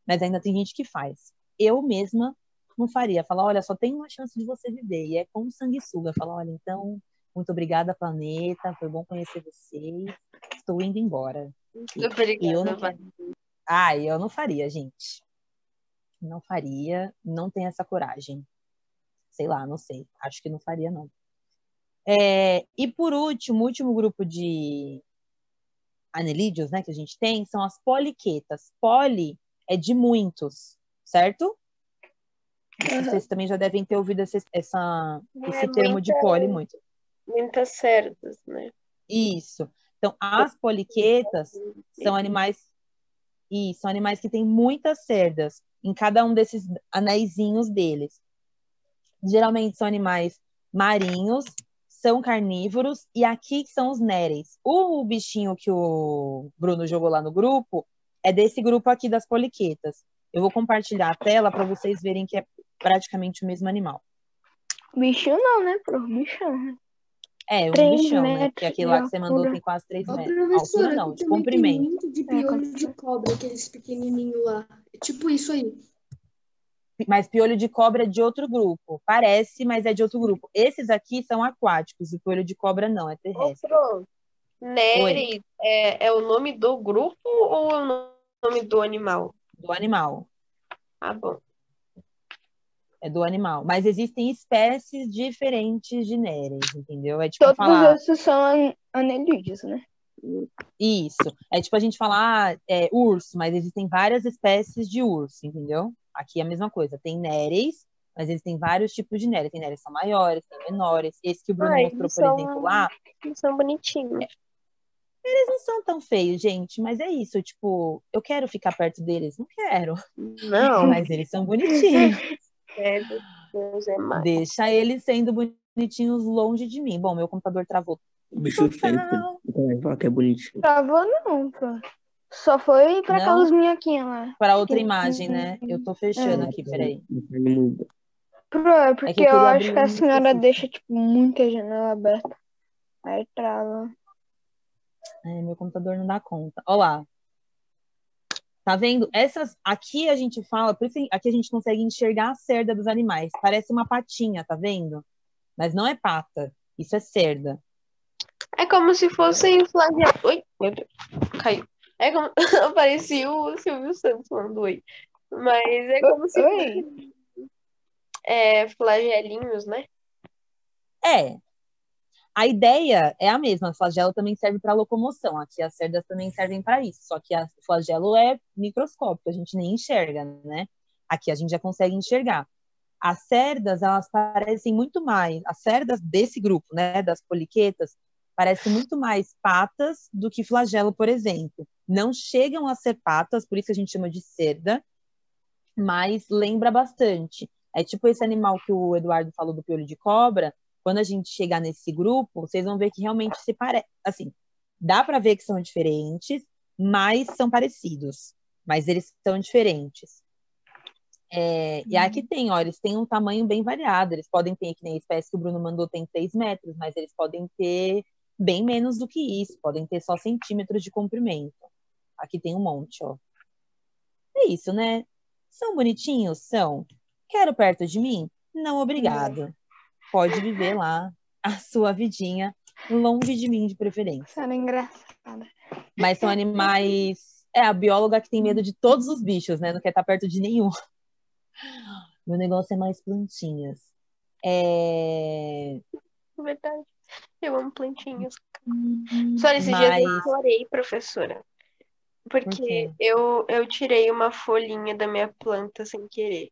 mas ainda tem gente que faz. Eu mesma não faria. Falar, olha, só tem uma chance de você viver. E é como sanguessuga. Falar, olha, então, muito obrigada, planeta. Foi bom conhecer vocês. Estou indo embora. E eu Obrigada, não vai. quero. Ah, eu não faria, gente. Não faria. Não tenho essa coragem. Sei lá, não sei. Acho que não faria, não. É, e por último, o último grupo de anelídeos, né, que a gente tem, são as poliquetas. Poli é de muitos, certo? Aham. Vocês também já devem ter ouvido esse, essa, esse É termo de muita, poli muito. muitas cerdas, né? Isso. Então, as poliquetas são animais, e são animais que têm muitas cerdas em cada um desses anéisinhos deles. Geralmente são animais marinhos, são carnívoros, e aqui são os néreis. O bichinho que o Bruno jogou lá no grupo é desse grupo aqui das poliquetas. Eu vou compartilhar a tela para vocês verem que é praticamente o mesmo animal. Bicho não, né, pro? Bichão, né? É, um Três bichão, né? metros Porque aquele de lá que você mandou altura. tem quase três Ó, metros. Altura professora, não, aqui de também tem comprimento. muito de piolho de cobra, aqueles pequenininhos lá. É tipo isso aí. Mas piolho de cobra é de outro grupo. Parece, mas é de outro grupo. Esses aqui são aquáticos, o piolho de cobra não, é terrestre. Outro, Oi, Nereis é, é o nome do grupo ou é o nome do animal? do animal. Ah, bom. É do animal. Mas existem espécies diferentes de néreis, entendeu? É tipo Todos falar esses são an- anelídeos, né? isso. É tipo a gente falar ah, é, urso, mas existem várias espécies de urso, entendeu? Aqui é a mesma coisa. Tem néreis, mas existem vários tipos de néreis. Tem néreis que são maiores, tem menores. Esse que o Bruno Ah, mostrou, eles por exemplo, são, lá, eles são bonitinhos. eles não são tão feios, gente. Mas é isso, tipo, eu quero ficar perto deles? Não quero. Não, Mas eles são bonitinhos. é, Deus é mais. Deixa eles sendo bonitinhos longe de mim. Bom, meu computador travou O bicho feio. total. Vai falar que é bonitinho. Travou não, pô. Só foi pra Não? aquelas minhoquinhas lá. Para outra Que- imagem, né? Eu tô fechando É. aqui, peraí. Carne moída. Pro- é É porque que eu eu queria acho abrir que a um senhora específico. deixa, tipo, muita janela aberta. Aí trava. É, meu computador não dá conta. Olha lá. Tá vendo? Essas aqui a gente fala, por isso que aqui a gente consegue enxergar a cerda dos animais. Parece uma patinha, tá vendo? Mas não é pata. Isso é cerda. É como se fossem flagelos. Oi, meu Deus, caiu. É como. Parecia o Silvio Santos falando oi. Mas é como se Oi? fossem é, flagelinhos, né? É. A ideia é a mesma. O flagelo também serve para locomoção. Aqui as cerdas também servem para isso. Só que a- o flagelo é microscópico, a gente nem enxerga, né? Aqui a gente já consegue enxergar. As cerdas, elas parecem muito mais, as cerdas desse grupo, né, das poliquetas, parecem muito mais patas do que flagelo, por exemplo. Não chegam a ser patas, por isso a gente chama de cerda, mas lembra bastante. É tipo esse animal que o Eduardo falou do piolho de cobra. Quando a gente chegar nesse grupo, vocês vão ver que realmente se parece. Assim, dá para ver que são diferentes, mas são parecidos. Mas eles são diferentes. É, e aqui tem, ó, eles têm um tamanho bem variado. Eles podem ter, que nem a espécie que o Bruno mandou, tem três metros, mas eles podem ter bem menos do que isso. Podem ter só centímetros de comprimento. Aqui tem um monte, ó. É isso, né? São bonitinhos? São. Quero perto de mim? Não, obrigado. Pode viver lá a sua vidinha, longe de mim, de preferência. Era engraçada. Mas são animais... É, a bióloga que tem medo de todos os bichos, né? Não quer estar perto de nenhum. Meu negócio é mais plantinhas. É... Verdade. Eu amo plantinhas. Só nesses dias Mas... eu chorei, professora. Por Porque quê? eu, eu tirei uma folhinha da minha planta sem querer.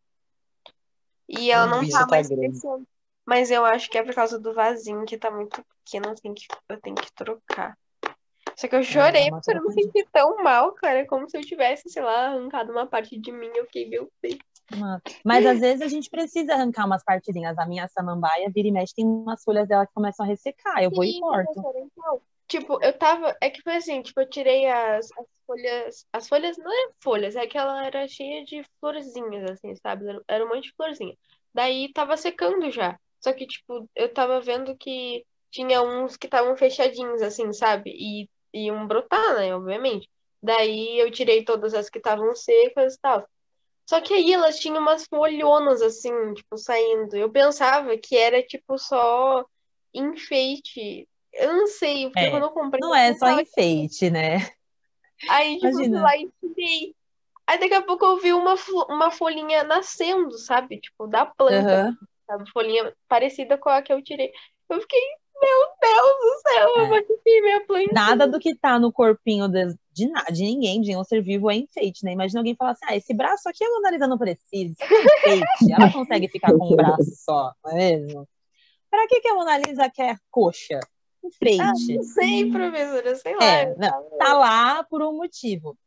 E ela O não bicho tá tá mais grande. crescendo. Mas eu acho que é por causa do vasinho que tá muito pequeno, eu tenho que, eu tenho que trocar. Só que eu É, dá chorei, uma porque eu não me trocadinha. senti tão mal, cara. Como se eu tivesse, sei lá, arrancado uma parte de mim. Eu fiquei, meu Deus. Mas às vezes a gente precisa arrancar umas partezinhas. A minha samambaia, vira e mexe, tem umas folhas dela que começam a ressecar. Eu vou e Sim, corto. professora, então. Tipo, eu tava. É que foi assim, tipo, eu tirei as, as folhas. As folhas não eram folhas, é que ela era cheia de florzinhas, assim, sabe? Era- Era um monte de florzinha. Daí tava secando já. Só que, tipo, eu tava vendo que tinha uns que estavam fechadinhos, assim, sabe? E iam brotar, né? Obviamente. Daí eu tirei todas as que estavam secas e tal. Só que aí elas tinham umas folhonas assim, tipo, saindo. Eu pensava que era, tipo, só enfeite. Eu não sei, porque quando É, eu comprei, não eu é só pensava que... enfeite, né? Aí, tipo, eu fui Imagina. lá e tirei. Aí daqui a pouco eu vi uma, flo- uma folhinha nascendo, sabe? Tipo, da planta, Aham. sabe? Folhinha parecida com a que eu tirei. Eu fiquei, meu Deus do céu, eu É. machuquei minha Nada plantinha. do que tá no corpinho de, de, na- de ninguém, de nenhum ser vivo, é enfeite, né? Imagina alguém falar assim: ah, esse braço aqui a Mona Lisa não precisa, isso aqui é enfeite. Ela consegue ficar com um braço só, não é mesmo? Pra que, que a Mona Lisa quer coxa? Ah, Enfeite. não sei, professora, sei lá. É, Eu não, tava... tá lá por um motivo.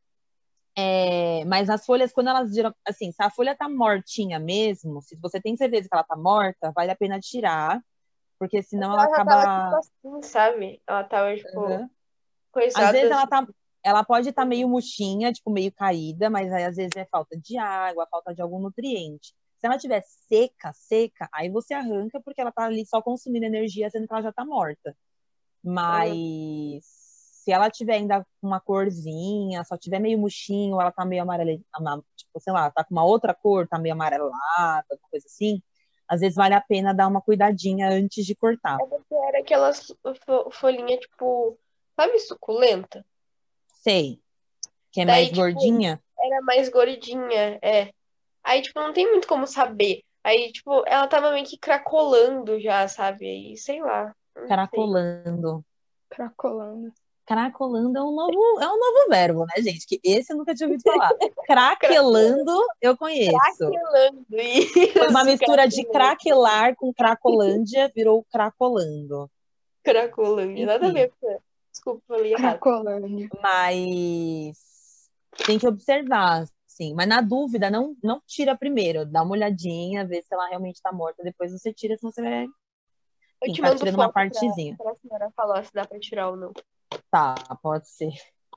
É, mas as folhas, quando elas viram, assim, se a folha tá mortinha mesmo, se você tem certeza que ela tá morta, vale a pena tirar, porque senão ela Ela já tava, tipo, acaba. assim, sabe? Ela tava, tipo, Uhum. Às vezes coisada ela assim. tá, ela pode estar meio murchinha, tipo, meio caída, mas aí às vezes é falta de água, falta de algum nutriente. Se ela tiver seca, seca, aí você arranca porque ela tá ali só consumindo energia, sendo que ela já tá morta. Uhum. Mas se ela tiver ainda com uma corzinha, só tiver meio murchinho, ela tá meio amarela, tipo, sei lá, tá com uma outra cor, tá meio amarelada, coisa assim, às vezes vale a pena dar uma cuidadinha antes de cortar. É porque era aquela fo- folhinha, tipo, sabe, suculenta? Sei, que é mais Daí, tipo, gordinha, era mais gordinha, é. Aí, tipo, não tem muito como saber. Aí, tipo, ela tava meio que cracolando já, sabe? Aí, sei lá, não sei. caracolando. Cracolando. Cracolando é um novo, é um novo verbo, né, gente? Que esse eu nunca tinha ouvido falar. Cracolando, Craquelando, eu conheço. Foi uma isso, mistura de cracolando. craquelar com cracolândia, virou cracolando. Cracolândia, nada a Enfim, ver com... Desculpa, falei errado. Cracolândia. mas tem que observar, sim. Mas na dúvida, não, não tira primeiro. Dá uma olhadinha, vê se ela realmente está morta. Depois você tira, senão você vai, Eu enfim, te tá mando tirando uma foto pra, partezinha. pra senhora falar se dá pra tirar ou não. Tá, pode ser.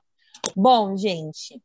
Bom, gente,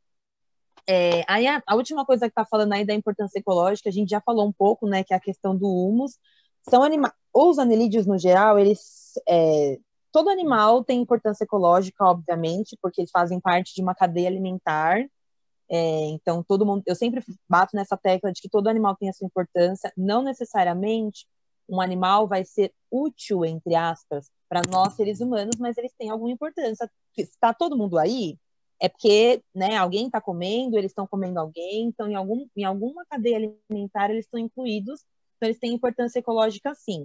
é, aí a, a última coisa que tá falando aí da importância ecológica, a gente já falou um pouco, né, que é a questão do humus. São anima Os anelídeos, no geral, eles... É, todo animal tem importância ecológica, obviamente, porque eles fazem parte de uma cadeia alimentar. É, então, todo mundo, eu sempre bato nessa tecla de que todo animal tem a sua importância. Não necessariamente um animal vai ser útil, entre aspas, para nós seres humanos, mas eles têm alguma importância. Se está todo mundo aí, é porque, né, alguém está comendo, eles estão comendo alguém, então em, algum, em alguma cadeia alimentar eles estão incluídos, então eles têm importância ecológica, sim.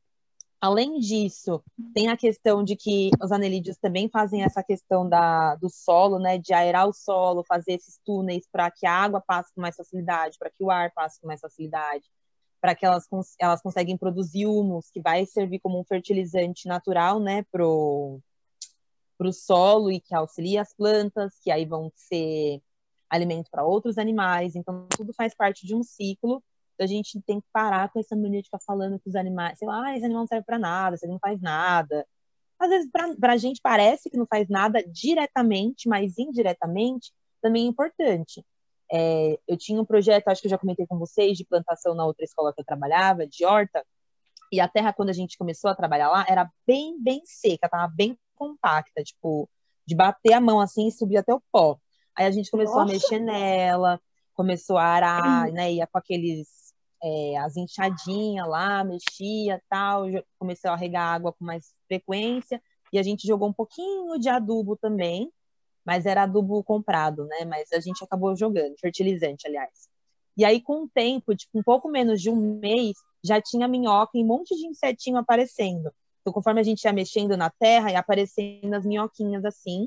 Além disso, tem a questão de que os anelídeos também fazem essa questão da, do solo, né, de aerar o solo, fazer esses túneis para que a água passe com mais facilidade, para que o ar passe com mais facilidade, para que elas, elas conseguem produzir humus, que vai servir como um fertilizante natural, né, pro, pro solo e que auxilia as plantas, que aí vão ser alimento para outros animais. Então, tudo faz parte de um ciclo. A gente tem que parar com essa mania de ficar falando que os animais, sei lá, ah, esse animal não serve para nada, esse animal não faz nada. Às vezes, para a gente parece que não faz nada diretamente, mas indiretamente também é importante. É, eu tinha um projeto, acho que eu já comentei com vocês, de plantação na outra escola que eu trabalhava, de horta, e a terra, quando a gente começou a trabalhar lá, era bem, bem seca, tava bem compacta, tipo, de bater a mão assim e subir até o pó. Aí a gente começou a Nossa, mexer nela, começou a arar, né, ia com aqueles, é, as enxadinhas lá, mexia tal, começou a regar água com mais frequência, e a gente jogou um pouquinho de adubo também, mas era adubo comprado, né, mas a gente acabou jogando, fertilizante, aliás. E aí, com o tempo, tipo, um pouco menos de um mês, já tinha minhoca e um monte de insetinho aparecendo. Então, conforme a gente ia mexendo na terra, ia aparecendo as minhoquinhas assim.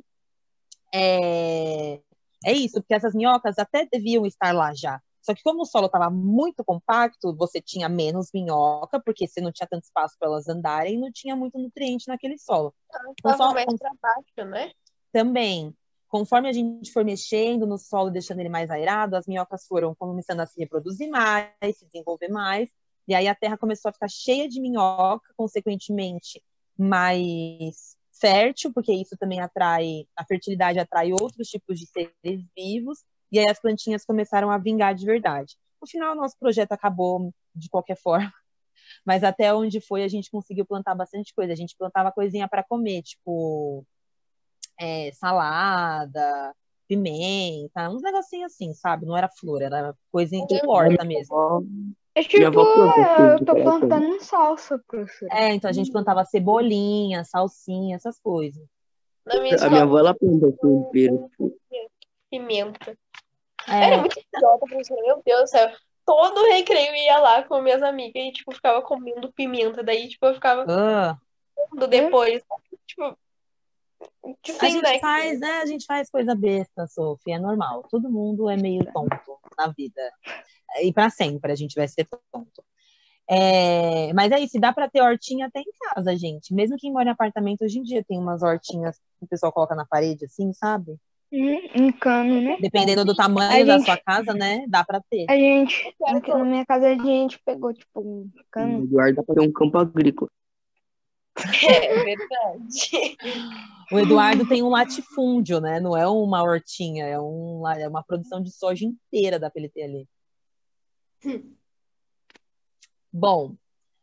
É, é isso, porque essas minhocas até deviam estar lá já. Só que como o solo estava muito compacto, você tinha menos minhoca, porque você não tinha tanto espaço para elas andarem e não tinha muito nutriente naquele solo. Então, Tava só, mais pra baixo, né? também, conforme a gente for mexendo no solo, deixando ele mais aerado, as minhocas foram começando a se reproduzir mais, se desenvolver mais, e aí a terra começou a ficar cheia de minhoca, consequentemente mais fértil, porque isso também atrai, a fertilidade atrai outros tipos de seres vivos, e aí as plantinhas começaram a vingar de verdade. No final, nosso projeto acabou de qualquer forma, mas até onde foi a gente conseguiu plantar bastante coisa. A gente plantava coisinha para comer, tipo é, salada, pimenta, uns negocinhos assim, sabe? Não era flor, era coisa que Eu corta mesmo. Ó, É Minha tipo, avó planta é, coisa eu de tô coração. plantando salsa, professora. É, então a gente plantava cebolinha, salsinha, essas coisas. Na minha A minha escola, avó, ela planta tempero. pimenta. É, Era muito idiota, professora. Meu Deus do céu. Todo recreio eu ia lá com minhas amigas e, tipo, ficava comendo pimenta. Daí, tipo, eu ficava ah, comendo depois. Tipo, a sem gente né? faz, né? A gente faz coisa besta, Sophie, é normal. Todo mundo é meio tonto na vida. E para sempre a gente vai ser tonto. É, mas é isso, dá para ter hortinha até em casa, gente. Mesmo quem mora em apartamento, hoje em dia tem umas hortinhas que o pessoal coloca na parede, assim, sabe? Hum, um cano, né? Dependendo do A tamanho da gente, sua casa, né? Dá para ter. a gente, quero aqui na minha casa a gente pegou, tipo, um O cano. Eduardo dá pra ter um campo agrícola. É verdade. O Eduardo tem um latifúndio, né? Não é uma hortinha, é, um, é uma produção de soja inteira da P L T ali. Bom,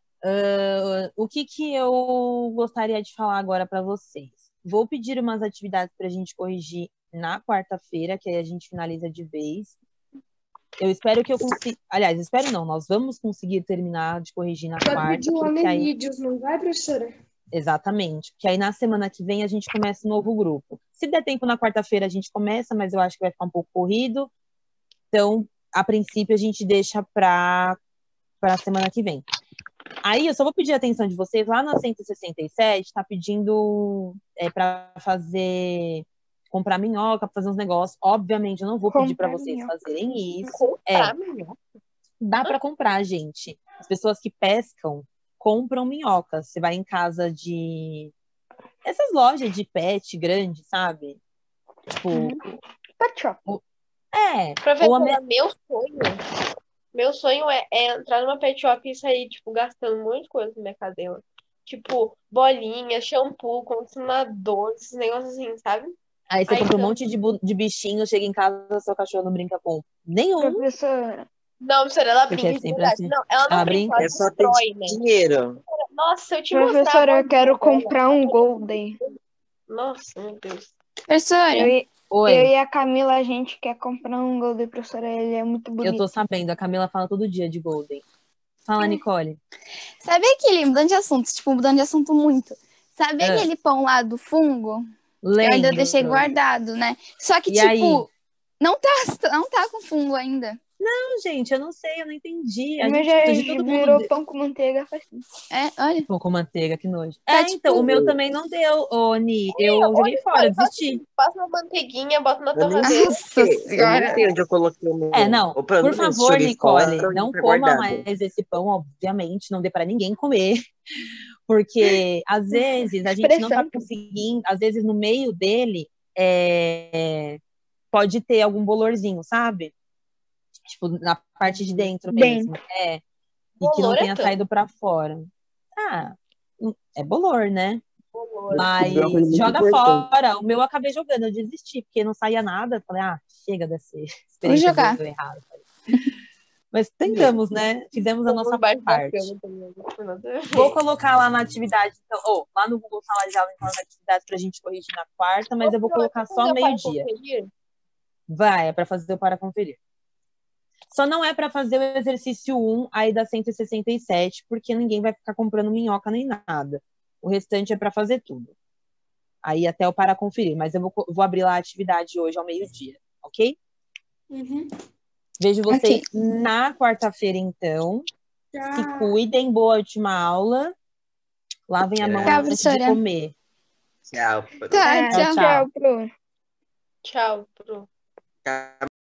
uh, o que, que eu gostaria de falar agora para vocês? Vou pedir umas atividades para a gente corrigir na quarta-feira, que aí a gente finaliza de vez. Eu espero que eu consiga. Aliás, espero não, nós vamos conseguir terminar de corrigir na Vai quarta, pedir o porque aí. Anemídios, não vai, professora? Exatamente, porque aí na semana que vem a gente começa um novo grupo. Se der tempo na quarta-feira a gente começa, mas eu acho que vai ficar um pouco corrido. Então, a princípio, a gente deixa para a semana que vem. Aí eu só vou pedir a atenção de vocês, lá na cento e sessenta e sete, está pedindo é, para fazer, comprar minhoca, para fazer uns negócios. Obviamente, eu não vou pedir para Comprar vocês minhoca. fazerem isso. Comprar É, minhoca. dá para comprar, gente. As pessoas que pescam compram minhocas. Você vai em casa de essas lojas de pet grande, sabe? Tipo, Uhum. Pet shop. é, ou a me... Professora, meu sonho. Meu sonho é, é entrar numa pet shop e sair, tipo, gastando um monte de coisa na minha cadela. Tipo, bolinha, shampoo, condicionador, esses negócios assim, sabe? Aí você Aí, compra um então, monte de, bu- de bichinho, chega em casa, seu cachorro não brinca com nenhum, Professora, não, professora, ela porque é brinca de sempre verdade. assim. Não, ela não Ela brinca, brinca? ela É só ter destrói, né? dinheiro. Nossa, se eu te mostrar a professora, eu bolinha quero dela. comprar um Golden. Nossa, meu Deus. Professora, Eu, e- eu Oi, e a Camila, a gente quer comprar um Golden, professora. Ele é muito eu bonito. tô sabendo, a Camila fala todo dia de Golden. Fala, Nicole. sabe aquele, mudando de assunto, tipo, mudando de assunto muito. Sabe Ah, aquele pão lá do fungo? Eu ainda deixei lembro. guardado, né? Só que, E aí? tipo, não tá, não tá com fungo ainda. Não, gente, eu não sei, eu não entendi. O A meu gente, já a gente todo mundo virou deu pão com manteiga faz tempo. É, olha, pão com manteiga, que nojo. tá É, então, o tipo. meu também não deu, ô, Ni. Eu joguei fora, eu desisti. Passa uma manteiguinha, bota na Eu nem torradeira. Nossa sei, eu nem senhora. sei onde eu coloquei o meu. É, não, O problema por é esse, favor, joguei fora, Nicole, onde não tá coma guardado. mais esse pão, obviamente, não dê para ninguém comer. Porque às vezes a gente não tá Expressão. conseguindo, às vezes no meio dele é, pode ter algum bolorzinho, sabe? Tipo, na parte de dentro mesmo. Dentro. É. E que não Bolor é tenha tanto. saído pra fora. Ah, é bolor, né? Bolor. Mas É uma coisa muito joga importante. fora. O meu eu acabei jogando, eu desisti, porque não saía nada. Falei, ah, chega dessa Vou experiência jogar. deu errado. Mas tentamos, né? Fizemos a nossa Embaixo da parte. cama também, não tem nada a ver. Vou colocar lá na atividade, então, ou lá no Google Sala de Aula, então, as atividades pra gente corrigir na quarta, mas eu vou colocar só Não, meio-dia. conferir? Vai, é para fazer o para conferir. Só não é para fazer o exercício um aí da cento e sessenta e sete, porque ninguém vai ficar comprando minhoca nem nada. O restante é para fazer tudo. Aí até o para conferir, mas eu vou, vou abrir lá a atividade hoje ao meio-dia, ok? Uhum. Vejo vocês Ok. na quarta-feira, então. Se Tchau. cuidem, boa última aula. Lavem a mão Tchau, antes de professora. comer. Tchau. Tá, É, Tchau, tchau. tchau. tchau, pro. Tchau, Pro. Tchau.